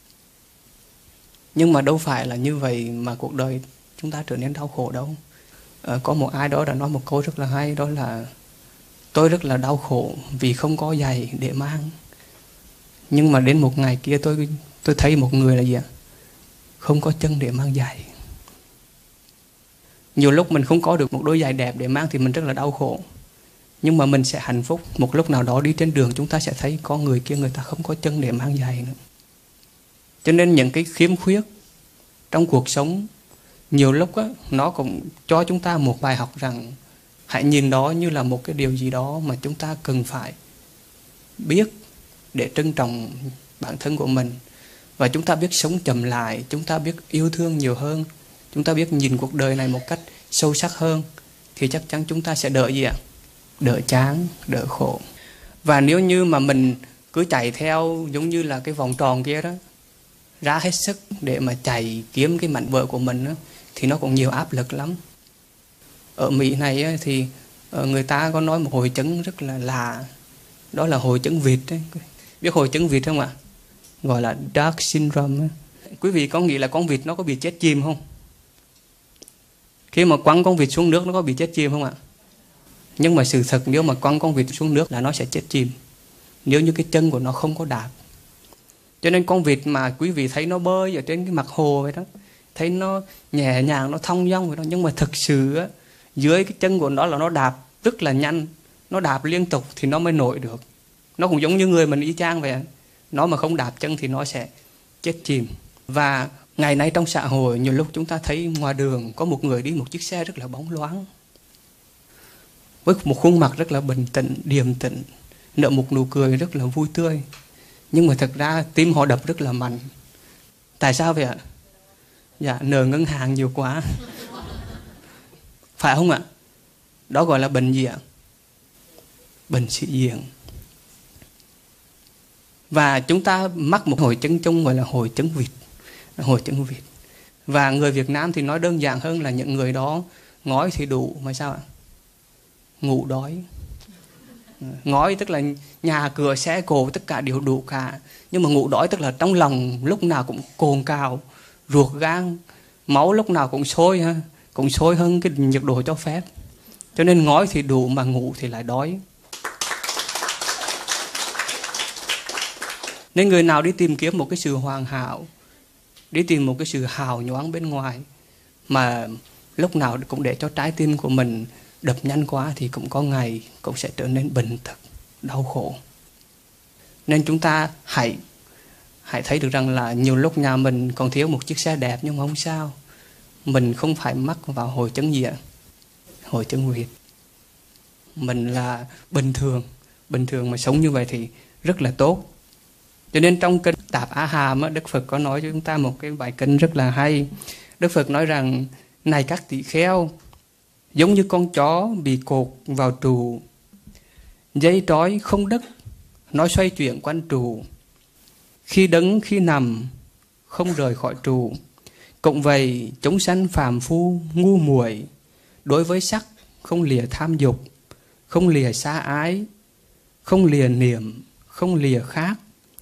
Nhưng mà đâu phải là như vậy mà cuộc đời chúng ta trở nên đau khổ đâu. Có một ai đó đã nói một câu rất là hay, đó là tôi rất là đau khổ vì không có giày để mang. Nhưng mà đến một ngày kia tôi thấy một người là gì ạ? Không có chân để mang giày. Nhiều lúc mình không có được một đôi giày đẹp để mang thì mình rất là đau khổ. Nhưng mà mình sẽ hạnh phúc. Một lúc nào đó đi trên đường chúng ta sẽ thấy có người kia người ta không có chân để mang giày nữa. Cho nên những cái khiếm khuyết trong cuộc sống nhiều lúc á, nó cũng cho chúng ta một bài học rằng hãy nhìn đó như là một cái điều gì đó mà chúng ta cần phải biết để trân trọng bản thân của mình. Và chúng ta biết sống chậm lại, chúng ta biết yêu thương nhiều hơn, chúng ta biết nhìn cuộc đời này một cách sâu sắc hơn, thì chắc chắn chúng ta sẽ đỡ gì ạ? Đỡ chán, đỡ khổ. Và nếu như mà mình cứ chạy theo giống như là cái vòng tròn kia đó, ra hết sức để mà chạy kiếm cái mảnh vỡ của mình đó, thì nó cũng nhiều áp lực lắm. Ở Mỹ này á, thì người ta có nói một hội chứng rất là lạ, đó là hội chứng vịt ấy. Biết hội chứng vịt không ạ? Gọi là Dark Syndrome. Quý vị có nghĩ là con vịt nó có bị chết chìm không? Khi mà quăng con vịt xuống nước nó có bị chết chìm không ạ? Nhưng mà sự thật nếu mà quăng con vịt xuống nước là nó sẽ chết chìm, nếu như cái chân của nó không có đạp. Cho nên con vịt mà quý vị thấy nó bơi ở trên cái mặt hồ vậy đó, thấy nó nhẹ nhàng, nó thong dong vậy đó, nhưng mà thực sự á, dưới cái chân của nó là nó đạp rất là nhanh, nó đạp liên tục thì nó mới nổi được. Nó cũng giống như người mình y chang vậy. Nó mà không đạp chân thì nó sẽ chết chìm. Và ngày nay trong xã hội nhiều lúc chúng ta thấy ngoài đường có một người đi một chiếc xe rất là bóng loáng, với một khuôn mặt rất là bình tĩnh, điềm tĩnh, nở một nụ cười rất là vui tươi. Nhưng mà thật ra tim họ đập rất là mạnh. Tại sao vậy ạ? Dạ, nợ ngân hàng nhiều quá. Phải không ạ? Đó gọi là bệnh gì ạ? Bệnh sĩ diện. Và chúng ta mắc một hội chứng chung gọi là hội chứng vịt. Hội chứng vịt. Và người Việt Nam thì nói đơn giản hơn là những người đó ngói thì đủ mà sao ạ? Ngủ đói. Ngói tức là nhà cửa xe cộ tất cả đều đủ cả. Nhưng mà ngủ đói tức là trong lòng lúc nào cũng cồn cào, ruột gan, máu lúc nào cũng sôi ha, cũng sôi hơn cái nhiệt độ cho phép. Cho nên ngói thì đủ mà ngủ thì lại đói. Nên người nào đi tìm kiếm một cái sự hoàn hảo, đi tìm một cái sự hào nhoáng bên ngoài, mà lúc nào cũng để cho trái tim của mình đập nhanh quá thì cũng có ngày cũng sẽ trở nên bệnh tật, đau khổ. Nên chúng ta hãy thấy được rằng là nhiều lúc nhà mình còn thiếu một chiếc xe đẹp nhưng mà không sao. Mình không phải mắc vào hội chứng gì ạ? Hội chứng vịt. Mình là bình thường mà sống như vậy thì rất là tốt. Cho nên trong kinh Tạp Á Hàm, Đức Phật có nói cho chúng ta một cái bài kinh rất là hay. Đức Phật nói rằng, này các tỳ kheo, giống như con chó bị cột vào trụ, dây trói không đứt, nó xoay chuyển quanh trụ, khi đứng khi nằm không rời khỏi trụ. Cũng vậy, chúng sanh phàm phu ngu muội, đối với sắc không lìa tham dục, không lìa xa ái, không lìa niệm, không lìa khác,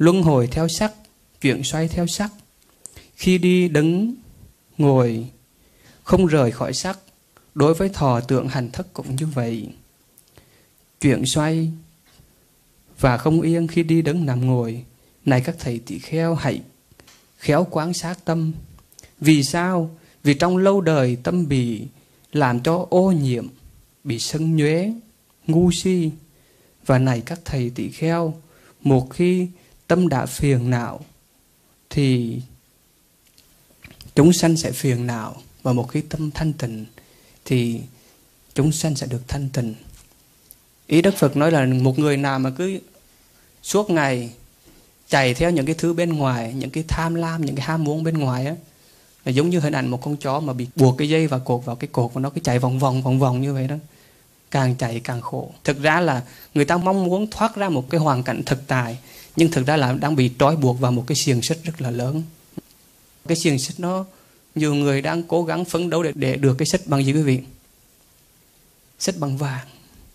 luân hồi theo sắc, chuyển xoay theo sắc. Khi đi đứng ngồi không rời khỏi sắc. Đối với thọ tưởng hành thức cũng như vậy. Chuyển xoay và không yên khi đi đứng nằm ngồi. Này các thầy tỳ kheo, hãy khéo quan sát tâm. Vì sao? Vì trong lâu đời tâm bị làm cho ô nhiễm, bị sân nhuế, ngu si. Và này các thầy tỳ kheo, một khi tâm đã phiền não thì chúng sanh sẽ phiền não. Và một khi tâm thanh tịnh thì chúng sanh sẽ được thanh tịnh. Ý Đức Phật nói là một người nào mà cứ suốt ngày chạy theo những cái thứ bên ngoài, những cái tham lam, những cái ham muốn bên ngoài á, là giống như hình ảnh một con chó mà bị buộc cái dây và cột vào cái cột và nó cứ chạy vòng vòng như vậy đó. Càng chạy càng khổ. Thực ra là người ta mong muốn thoát ra một cái hoàn cảnh thực tại, nhưng thực ra là đang bị trói buộc vào một cái xiềng xích rất là lớn. Cái xiềng xích nó, nhiều người đang cố gắng phấn đấu để được cái xích bằng gì quý vị? Xích bằng vàng.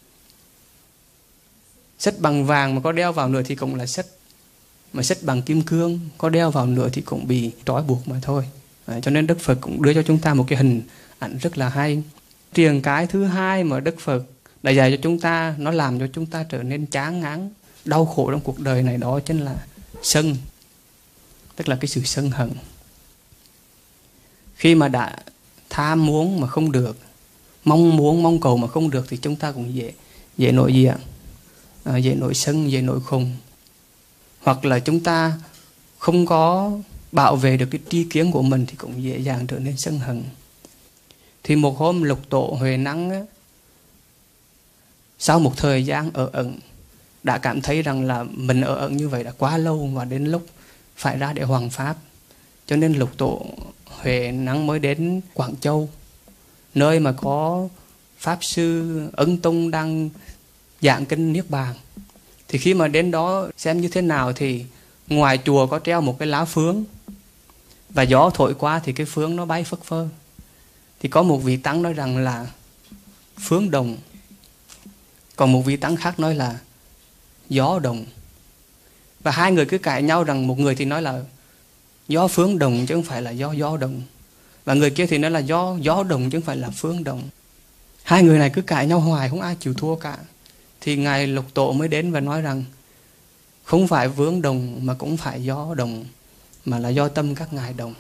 Xích bằng vàng mà có đeo vào nữa thì cũng là xích. Mà xích bằng kim cương có đeo vào nữa thì cũng bị trói buộc mà thôi. Cho nên Đức Phật cũng đưa cho chúng ta một cái hình ảnh rất là hay. Triền cái thứ hai mà Đức Phật đã dạy cho chúng ta, nó làm cho chúng ta trở nên chán ngán, đau khổ trong cuộc đời này, đó chính là sân. Tức là cái sự sân hận. Khi mà đã tham muốn mà không được, mong cầu mà không được thì chúng ta cũng dễ nổi gì ạ? Dễ nổi sân, dễ nổi khùng. Hoặc là chúng ta không có bảo vệ được cái tri kiến của mình thì cũng dễ dàng trở nên sân hận. Thì một hôm Lục Tổ Huệ Năng á, sau một thời gian ở ẩn, đã cảm thấy rằng là mình ở ẩn như vậy đã quá lâu và đến lúc phải ra để hoằng pháp. Cho nên Lục Tổ Huệ Năng mới đến Quảng Châu, nơi mà có Pháp Sư Ấn Tông đang giảng kinh Niết Bàn. Thì khi mà đến đó xem như thế nào thì ngoài chùa có treo một cái lá phướng, và gió thổi qua thì cái phướng nó bay phất phơ. Thì có một vị tăng nói rằng là phướng đồng, còn một vị tăng khác nói là gió đồng. Và hai người cứ cãi nhau, rằng một người thì nói là gió phướng đồng chứ không phải là gió đồng, và người kia thì nói là gió đồng chứ không phải là phướng đồng. Hai người này cứ cãi nhau hoài, không ai chịu thua cả. Thì Ngài Lục Tổ mới đến và nói rằng không phải vướng đồng mà cũng phải gió đồng, mà là do tâm các ngài đồng.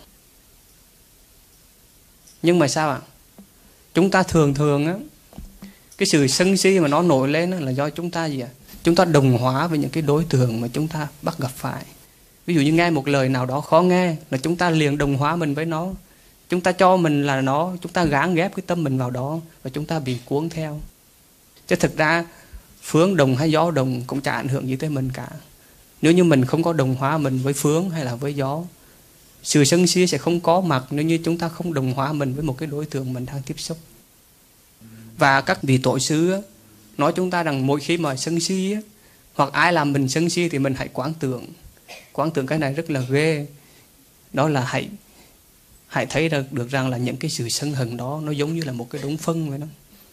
Nhưng mà sao ạ? Chúng ta thường á, cái sự sân si mà nó nổi lên là do chúng ta gì ạ? Chúng ta đồng hóa với những cái đối tượng mà chúng ta bắt gặp phải. Ví dụ như nghe một lời nào đó khó nghe là chúng ta liền đồng hóa mình với nó. Chúng ta cho mình là nó, chúng ta gán ghép cái tâm mình vào đó và chúng ta bị cuốn theo. Chứ thực ra phướng đồng hay gió đồng cũng chả ảnh hưởng gì tới mình cả. Nếu như mình không có đồng hóa mình với phướng hay là với gió. Sự sân si sẽ không có mặt nếu như chúng ta không đồng hóa mình với một cái đối tượng mình đang tiếp xúc. Và các vị tổ sư á, nói chúng ta rằng mỗi khi mà sân si á, hoặc ai làm mình sân si thì mình hãy quán tưởng. Quán tưởng cái này rất là ghê. Đó là hãy thấy được rằng là những cái sự sân hận đó nó giống như là một cái đống phân vậy đó.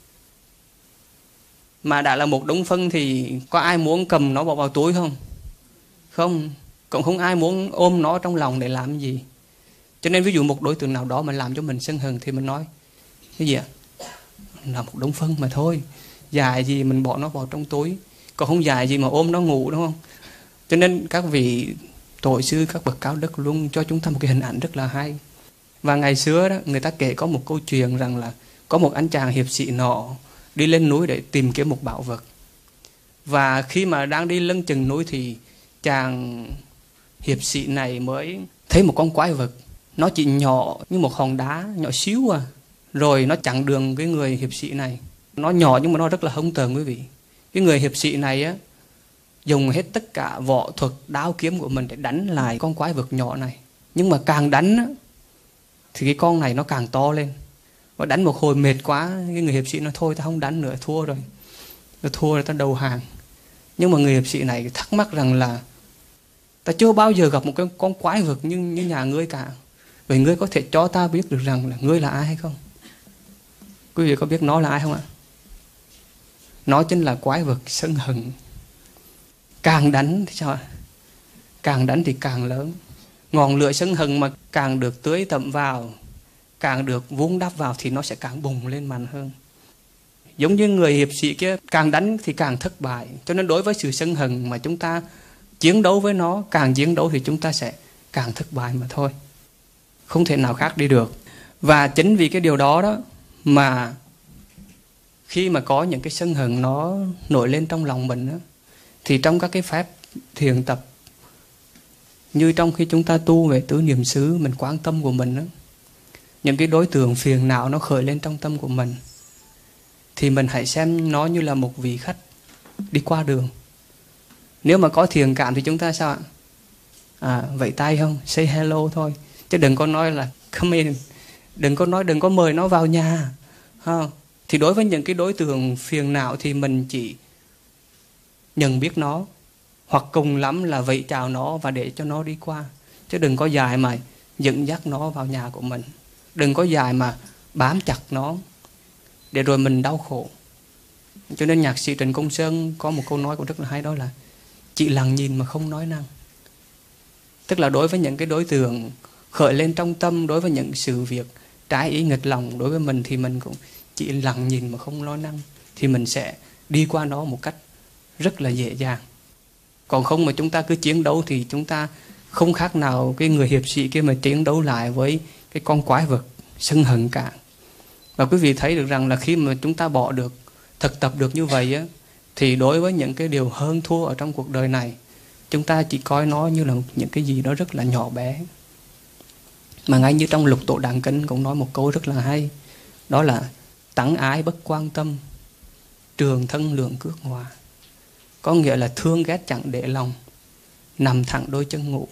Mà đã là một đống phân thì có ai muốn cầm nó bỏ vào túi không? Không. Cũng không ai muốn ôm nó trong lòng để làm gì. Cho nên ví dụ một đối tượng nào đó mà làm cho mình sân hận thì mình nói cái gì ạ? Là một đống phân mà thôi. Dài gì mình bỏ nó vào trong túi, còn không dài gì mà ôm nó ngủ, đúng không? Cho nên các vị tổ sư, các bậc cao đức luôn cho chúng ta một cái hình ảnh rất là hay. Và ngày xưa đó, người ta kể có một câu chuyện rằng là có một anh chàng hiệp sĩ nọ đi lên núi để tìm kiếm một bảo vật. Và khi mà đang đi lưng chừng núi thì chàng hiệp sĩ này mới thấy một con quái vật. Nó chỉ nhỏ như một hòn đá, nhỏ xíu à. Rồi nó chặn đường cái người hiệp sĩ này. Nó nhỏ nhưng mà nó rất là hung tợn quý vị. Cái người hiệp sĩ này á, dùng hết tất cả võ thuật, đao kiếm của mình để đánh lại con quái vật nhỏ này. Nhưng mà càng đánh á, thì cái con này nó càng to lên. Và đánh một hồi mệt quá, cái người hiệp sĩ nói thôi ta không đánh nữa, thua rồi. Ta thua rồi, ta đầu hàng. Nhưng mà người hiệp sĩ này thắc mắc rằng là ta chưa bao giờ gặp một cái con quái vật như nhà ngươi cả. Vậy ngươi có thể cho ta biết được rằng là ngươi là ai hay không? Quý vị có biết nó là ai không ạ? Nó chính là quái vật sân hận. Càng đánh thì sao ạ? càng đánh thì càng lớn. Ngọn lửa sân hận mà càng được tưới tẩm vào, càng được vun đắp vào thì nó sẽ càng bùng lên mạnh hơn. Giống như người hiệp sĩ kia, càng đánh thì càng thất bại. Cho nên đối với sự sân hận mà chúng ta chiến đấu với nó, càng chiến đấu thì chúng ta sẽ càng thất bại mà thôi. Không thể nào khác đi được. Và chính vì cái điều đó đó mà khi mà có những cái sân hận nó nổi lên trong lòng mình đó, thì trong các cái phép thiền tập, như trong khi chúng ta tu về tứ niệm xứ, mình quan tâm của mình đó, những cái đối tượng phiền não nó khởi lên trong tâm của mình, thì mình hãy xem nó như là một vị khách đi qua đường. Nếu mà có thiện cảm thì chúng ta sao ạ? Vẫy tay không? Say hello thôi. Chứ đừng có nói là come in. Đừng có mời nó vào nhà. Thì đối với những cái đối tượng phiền não thì mình chỉ nhận biết nó, hoặc cùng lắm là vẫy chào nó và để cho nó đi qua. Chứ đừng có dài mà dẫn dắt nó vào nhà của mình. Đừng có dài mà bám chặt nó để rồi mình đau khổ. Cho nên nhạc sĩ Trịnh Công Sơn có một câu nói cũng rất là hay, đó là chỉ lặng nhìn mà không nói năng. Tức là đối với những cái đối tượng khởi lên trong tâm, đối với những sự việc trái ý nghịch lòng đối với mình, thì mình cũng chỉ lặng nhìn mà không nói năng, thì mình sẽ đi qua nó một cách rất là dễ dàng. Còn không mà chúng ta cứ chiến đấu thì chúng ta không khác nào cái người hiệp sĩ kia mà chiến đấu lại với cái con quái vật sân hận cả. Và quý vị thấy được rằng là khi mà chúng ta bỏ được, thực tập được như vậy á, thì đối với những cái điều hơn thua ở trong cuộc đời này, chúng ta chỉ coi nó như là những cái gì đó rất là nhỏ bé. Mà ngay như trong Lục Tổ Đàn Kinh cũng nói một câu rất là hay, đó là tắng ái bất quan tâm, trường thân lượng cước hòa. Có nghĩa là thương ghét chẳng để lòng, nằm thẳng đôi chân ngủ.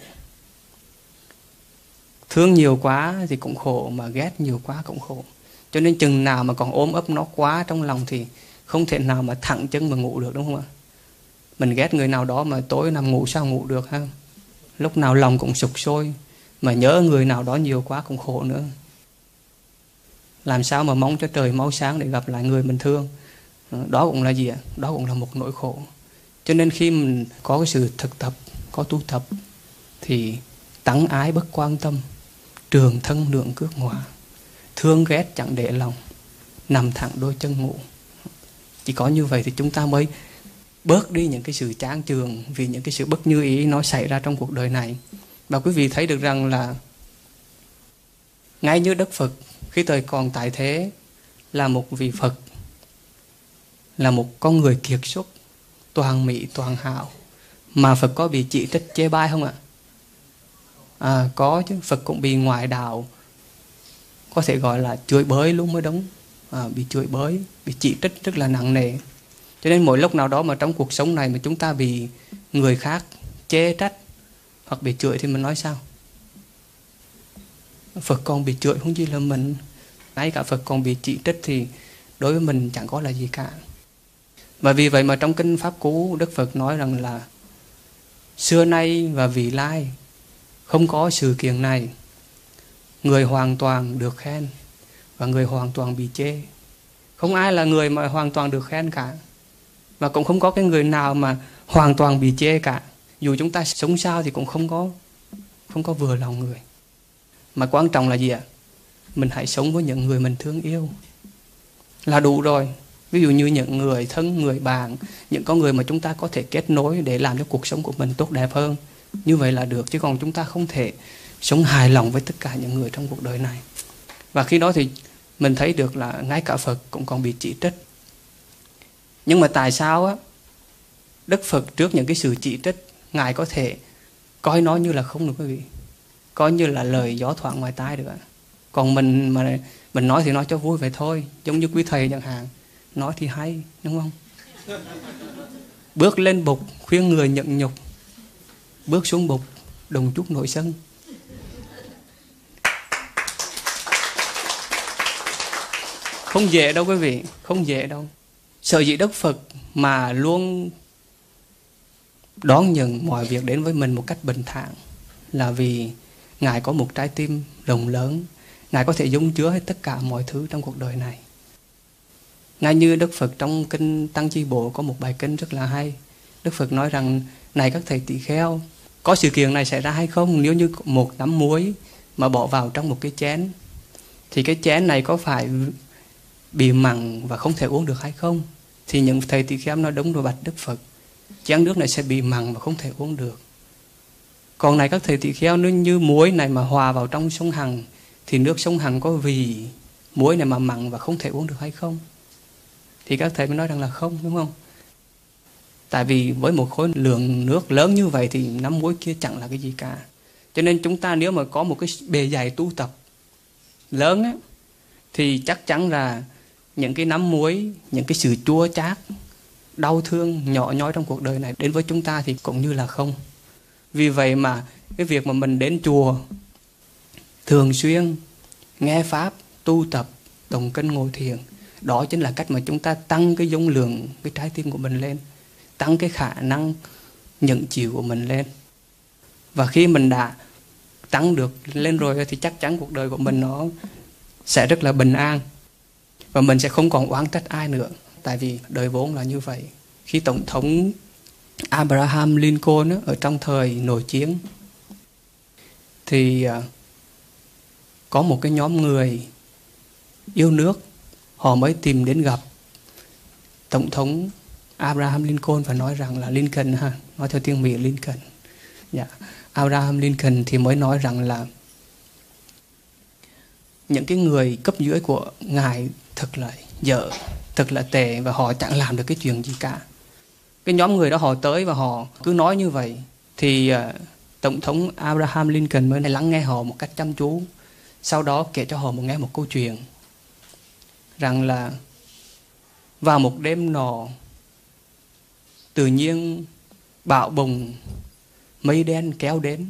Thương nhiều quá thì cũng khổ, mà ghét nhiều quá cũng khổ. Cho nên chừng nào mà còn ôm ấp nó quá trong lòng thì không thể nào mà thẳng chân mà ngủ được, đúng không ạ? Mình ghét người nào đó mà tối nằm ngủ sao ngủ được ha? Lúc nào lòng cũng sục sôi, mà nhớ người nào đó nhiều quá cũng khổ nữa. Làm sao mà mong cho trời mau sáng để gặp lại người mình thương? Đó cũng là gì ạ? Đó cũng là một nỗi khổ. Cho nên khi mình có cái sự thực tập, có tu tập, thì tắng ái bất quan tâm, trường thân lượng cước hòa. Thương ghét chẳng để lòng, nằm thẳng đôi chân ngủ. Chỉ có như vậy thì chúng ta mới bớt đi những cái sự chán chường vì những cái sự bất như ý nó xảy ra trong cuộc đời này. Và quý vị thấy được rằng là ngay như Đức Phật khi thời còn tại thế là một vị Phật, là một con người kiệt xuất, toàn mỹ toàn hảo, mà Phật có bị chỉ trích chê bai không ạ? Có chứ. Phật cũng bị ngoại đạo, có thể gọi là chửi bới luôn mới đúng. Bị chửi bới, bị chỉ trích rất là nặng nề. Cho nên mỗi lúc nào đó mà trong cuộc sống này mà chúng ta bị người khác chê trách hoặc bị chửi thì mình nói sao? Phật còn bị chửi không chỉ là mình. Ngay cả Phật còn bị chỉ trích thì đối với mình chẳng có là gì cả. Và vì vậy mà trong Kinh Pháp Cú, Đức Phật nói rằng là xưa nay và vị lai không có sự kiện này, người hoàn toàn được khen và người hoàn toàn bị chê. Không ai là người mà hoàn toàn được khen cả, và cũng không có cái người nào mà hoàn toàn bị chê cả. Dù chúng ta sống sao thì cũng không có vừa lòng người. Mà quan trọng là gì ạ? Mình hãy sống với những người mình thương yêu là đủ rồi. Ví dụ như những người thân, người bạn, những con người mà chúng ta có thể kết nối để làm cho cuộc sống của mình tốt đẹp hơn, như vậy là được. Chứ còn chúng ta không thể sống hài lòng với tất cả những người trong cuộc đời này. Và khi đó thì mình thấy được là ngay cả Phật cũng còn bị chỉ trích. Nhưng mà tại sao á, Đức Phật trước những cái sự chỉ trích, Ngài có thể coi nó như là không được quý vị, coi như là lời gió thoảng ngoài tai được ạ. Còn mình nói thì nói cho vui vậy thôi. Giống như quý thầy chẳng hạn, nói thì hay, đúng không? Bước lên bục khuyên người nhận nhục, bước xuống bục đồng chút nổi sân. Không dễ đâu quý vị, không dễ đâu. Sở dĩ Đức Phật mà luôn đón nhận mọi việc đến với mình một cách bình thản là vì Ngài có một trái tim rộng lớn. Ngài có thể dung chứa hết tất cả mọi thứ trong cuộc đời này. Ngay như Đức Phật trong Kinh Tăng Chi Bộ có một bài kinh rất là hay. Đức Phật nói rằng: này các thầy tỳ kheo, có sự kiện này xảy ra hay không? Nếu như một nắm muối mà bỏ vào trong một cái chén, thì cái chén này có phải bị mặn và không thể uống được hay không? Thì những thầy tỳ kheo nói đúng rồi bạch Đức Phật, chén nước này sẽ bị mặn và không thể uống được. Còn này các thầy tỳ kheo, nếu như muối này mà hòa vào trong sông Hằng, thì nước sông Hằng có vì muối này mà mặn và không thể uống được hay không? Thì các thầy mới nói rằng là không, đúng không? Tại vì với một khối lượng nước lớn như vậy thì nắm muối kia chẳng là cái gì cả. Cho nên chúng ta nếu mà có một cái bề dày tu tập lớn á, thì chắc chắn là những cái nắm muối, những cái sự chua chát, đau thương nhỏ nhoi trong cuộc đời này đến với chúng ta thì cũng như là không. Vì vậy mà cái việc mà mình đến chùa thường xuyên nghe pháp, tu tập, tụng kinh, ngồi thiền, đó chính là cách mà chúng ta tăng cái dung lượng cái trái tim của mình lên, tăng cái khả năng nhận chịu của mình lên. Và khi mình đã tăng được lên rồi thì chắc chắn cuộc đời của mình nó sẽ rất là bình an, và mình sẽ không còn oán trách ai nữa. Tại vì đời vốn là như vậy. Khi Tổng thống Abraham Lincoln ở trong thời nội chiến thì có một cái nhóm người yêu nước, họ mới tìm đến gặp Tổng thống Abraham Lincoln và nói rằng là Lincoln ha, nói theo tiếng Mỹ Lincoln. Yeah. Abraham Lincoln thì mới nói rằng là những cái người cấp dưới của ngài thật là dở, thật là tệ, và họ chẳng làm được cái chuyện gì cả. Cái nhóm người đó họ tới và họ cứ nói như vậy. Thì Tổng thống Abraham Lincoln mới lắng nghe họ một cách chăm chú. Sau đó kể cho họ nghe một câu chuyện rằng là vào một đêm nọ, tự nhiên bão bùng, mây đen kéo đến,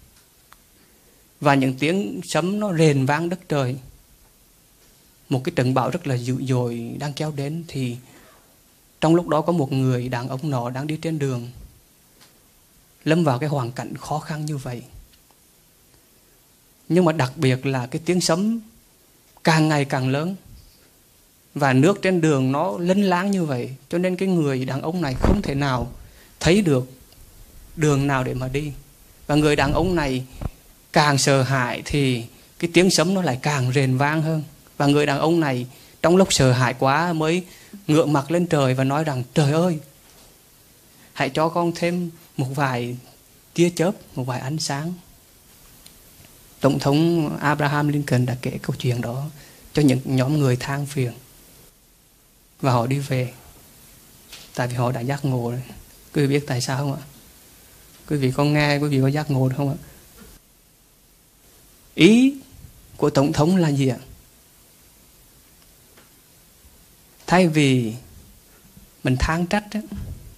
và những tiếng sấm nó rền vang đất trời. Một cái trận bão rất là dữ dội đang kéo đến. Thì trong lúc đó có một người đàn ông nọ đang đi trên đường, lâm vào cái hoàn cảnh khó khăn như vậy. Nhưng mà đặc biệt là cái tiếng sấm càng ngày càng lớn, và nước trên đường nó lênh láng như vậy, cho nên cái người đàn ông này không thể nào thấy được đường nào để mà đi. Và người đàn ông này càng sợ hãi thì cái tiếng sấm nó lại càng rền vang hơn. Và người đàn ông này trong lúc sợ hãi quá mới ngửa mặt lên trời và nói rằng: trời ơi, hãy cho con thêm một vài tia chớp, một vài ánh sáng. Tổng thống Abraham Lincoln đã kể câu chuyện đó cho những nhóm người than phiền, và họ đi về. Tại vì họ đã giác ngộ rồi. Quý vị biết tại sao không ạ? Quý vị có nghe, quý vị có giác ngộ được không ạ? Ý của Tổng thống là gì ạ? Thay vì mình than trách á,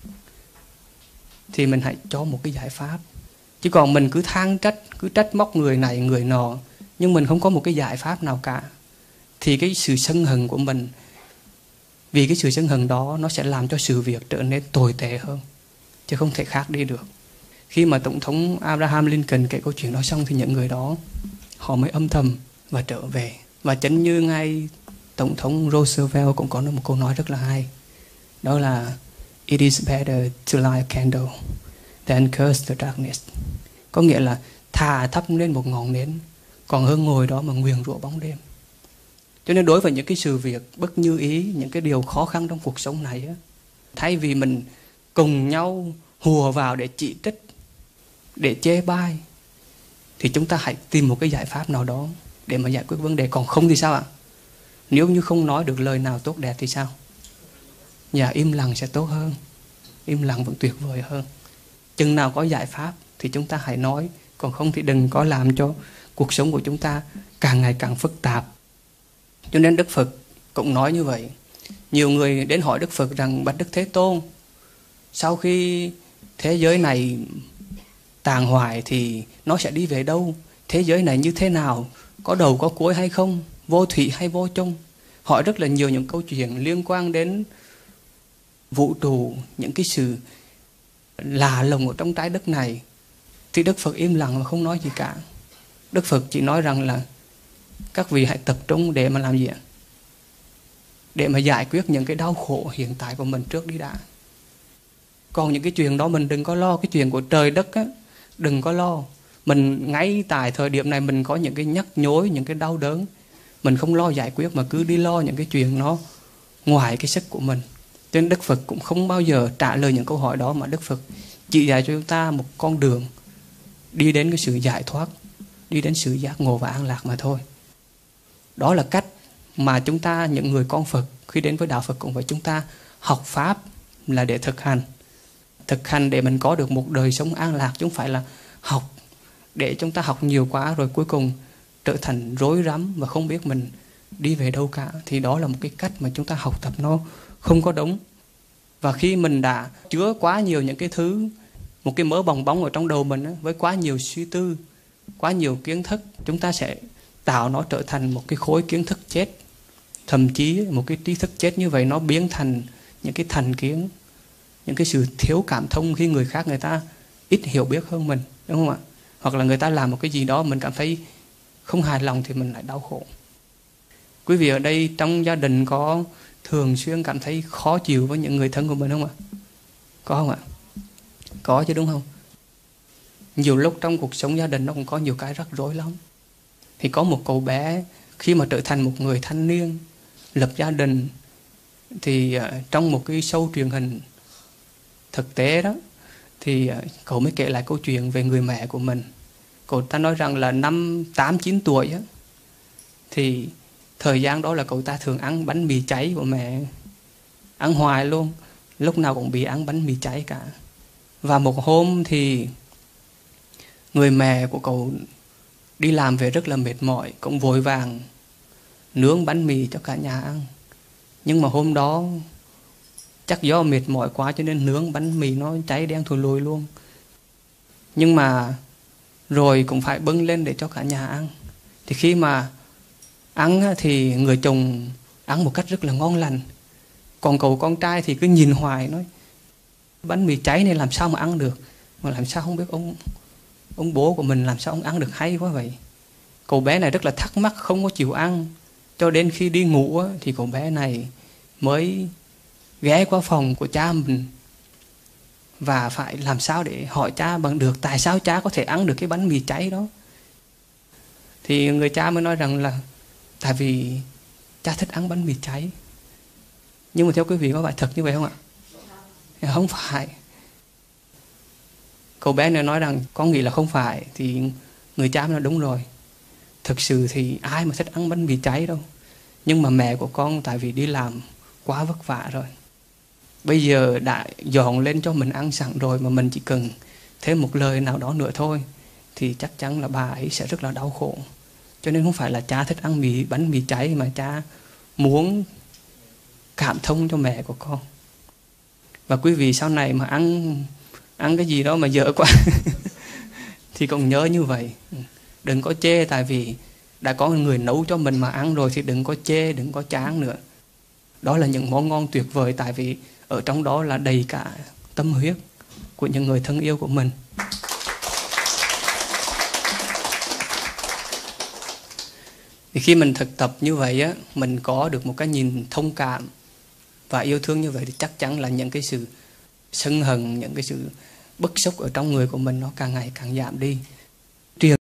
thì mình hãy cho một cái giải pháp. Chứ còn mình cứ than trách, cứ trách móc người này người nọ, nhưng mình không có một cái giải pháp nào cả, thì cái sự sân hận của mình, vì cái sự sân hận đó nó sẽ làm cho sự việc trở nên tồi tệ hơn, chứ không thể khác đi được. Khi mà Tổng thống Abraham Lincoln kể câu chuyện đó xong thì những người đó họ mới âm thầm và trở về. Và chính như ngay Tổng thống Roosevelt cũng có một câu nói rất là hay. Đó là "It is better to light a candle than curse the darkness." Có nghĩa là thà thắp lên một ngọn nến còn hơn ngồi đó mà nguyền rủa bóng đêm. Cho nên đối với những cái sự việc bất như ý, những cái điều khó khăn trong cuộc sống này á, thay vì mình cùng nhau hùa vào để chỉ trích, để chê bai, thì chúng ta hãy tìm một cái giải pháp nào đó để mà giải quyết vấn đề. Còn không thì sao ạ? Nếu như không nói được lời nào tốt đẹp thì sao? Dạ, im lặng sẽ tốt hơn. Im lặng vẫn tuyệt vời hơn. Chừng nào có giải pháp thì chúng ta hãy nói. Còn không thì đừng có làm cho cuộc sống của chúng ta càng ngày càng phức tạp. Cho nên Đức Phật cũng nói như vậy. Nhiều người đến hỏi Đức Phật rằng: bạch Đức Thế Tôn, sau khi thế giới này tàn hoại thì nó sẽ đi về đâu? Thế giới này như thế nào? Có đầu có cuối hay không? Vô thủy hay vô chung? Hỏi rất là nhiều những câu chuyện liên quan đến vũ trụ, những cái sự lạ lùng ở trong trái đất này. Thì Đức Phật im lặng và không nói gì cả. Đức Phật chỉ nói rằng là các vị hãy tập trung để mà làm gì ạ? Để mà giải quyết những cái đau khổ hiện tại của mình trước đi đã. Còn những cái chuyện đó mình đừng có lo. Cái chuyện của trời đất á, đừng có lo. Mình ngay tại thời điểm này mình có những cái nhức nhối, những cái đau đớn, mình không lo giải quyết mà cứ đi lo những cái chuyện nó ngoài cái sức của mình. Cho nên Đức Phật cũng không bao giờ trả lời những câu hỏi đó, mà Đức Phật chỉ dạy cho chúng ta một con đường đi đến cái sự giải thoát, đi đến sự giác ngộ và an lạc mà thôi. Đó là cách mà chúng ta, những người con Phật, khi đến với đạo Phật cũng vậy, chúng ta học Pháp là để thực hành. Thực hành để mình có được một đời sống an lạc, chứ không phải là học để chúng ta học nhiều quá rồi cuối cùng trở thành rối rắm và không biết mình đi về đâu cả. Thì đó là một cái cách mà chúng ta học tập nó không có đúng. Và khi mình đã chứa quá nhiều những cái thứ, một cái mớ bòng bóng ở trong đầu mình với quá nhiều suy tư, quá nhiều kiến thức, chúng ta sẽ tạo nó trở thành một cái khối kiến thức chết. Thậm chí một cái trí thức chết như vậy nó biến thành những cái thành kiến, những cái sự thiếu cảm thông khi người khác người ta ít hiểu biết hơn mình, đúng không ạ? Hoặc là người ta làm một cái gì đó mình cảm thấy không hài lòng thì mình lại đau khổ. Quý vị ở đây trong gia đình có thường xuyên cảm thấy khó chịu với những người thân của mình không ạ? Có không ạ? Có chứ, đúng không? Nhiều lúc trong cuộc sống gia đình nó cũng có nhiều cái rắc rối lắm. Thì có một cậu bé khi mà trở thành một người thanh niên, lập gia đình, thì trong một cái show truyền hình thực tế đó, thì cậu mới kể lại câu chuyện về người mẹ của mình. Cậu ta nói rằng là năm 8-9 tuổi á, thì thời gian đó là cậu ta thường ăn bánh mì cháy của mẹ, ăn hoài luôn, lúc nào cũng bị ăn bánh mì cháy cả. Và một hôm thì người mẹ của cậu đi làm về rất là mệt mỏi, cũng vội vàng nướng bánh mì cho cả nhà ăn. Nhưng mà hôm đó chắc do mệt mỏi quá cho nên nướng bánh mì nó cháy đen thùi lùi luôn. Nhưng mà rồi cũng phải bưng lên để cho cả nhà ăn. Thì khi mà ăn thì người chồng ăn một cách rất là ngon lành, còn cậu con trai thì cứ nhìn hoài, nói bánh mì cháy này làm sao mà ăn được, mà làm sao không biết ông bố của mình làm sao ông ăn được hay quá vậy. Cậu bé này rất là thắc mắc, không có chịu ăn, cho đến khi đi ngủ thì cậu bé này mới ghé qua phòng của cha mình và phải làm sao để hỏi cha bằng được tại sao cha có thể ăn được cái bánh mì cháy đó. Thì người cha mới nói rằng là tại vì cha thích ăn bánh mì cháy. Nhưng mà theo quý vị có phải thật như vậy không ạ? Không phải. Cậu bé này nói rằng con nghĩ là không phải. Thì người cha mới nói đúng rồi, thực sự thì ai mà thích ăn bánh mì cháy đâu. Nhưng mà mẹ của con tại vì đi làm quá vất vả rồi, bây giờ đã dọn lên cho mình ăn sẵn rồi, mà mình chỉ cần thêm một lời nào đó nữa thôi thì chắc chắn là bà ấy sẽ rất là đau khổ. Cho nên không phải là cha thích ăn bánh mì cháy, mà cha muốn cảm thông cho mẹ của con. Và quý vị sau này mà ăn cái gì đó mà dở quá thì cũng nhớ như vậy. Đừng có chê, tại vì đã có người nấu cho mình mà ăn rồi thì đừng có chê, đừng có chán nữa. Đó là những món ngon tuyệt vời, tại vì ở trong đó là đầy cả tâm huyết của những người thân yêu của mình. Thì khi mình thực tập như vậy á, mình có được một cái nhìn thông cảm và yêu thương như vậy thì chắc chắn là những cái sự sân hận, những cái sự bức xúc ở trong người của mình nó càng ngày càng giảm đi.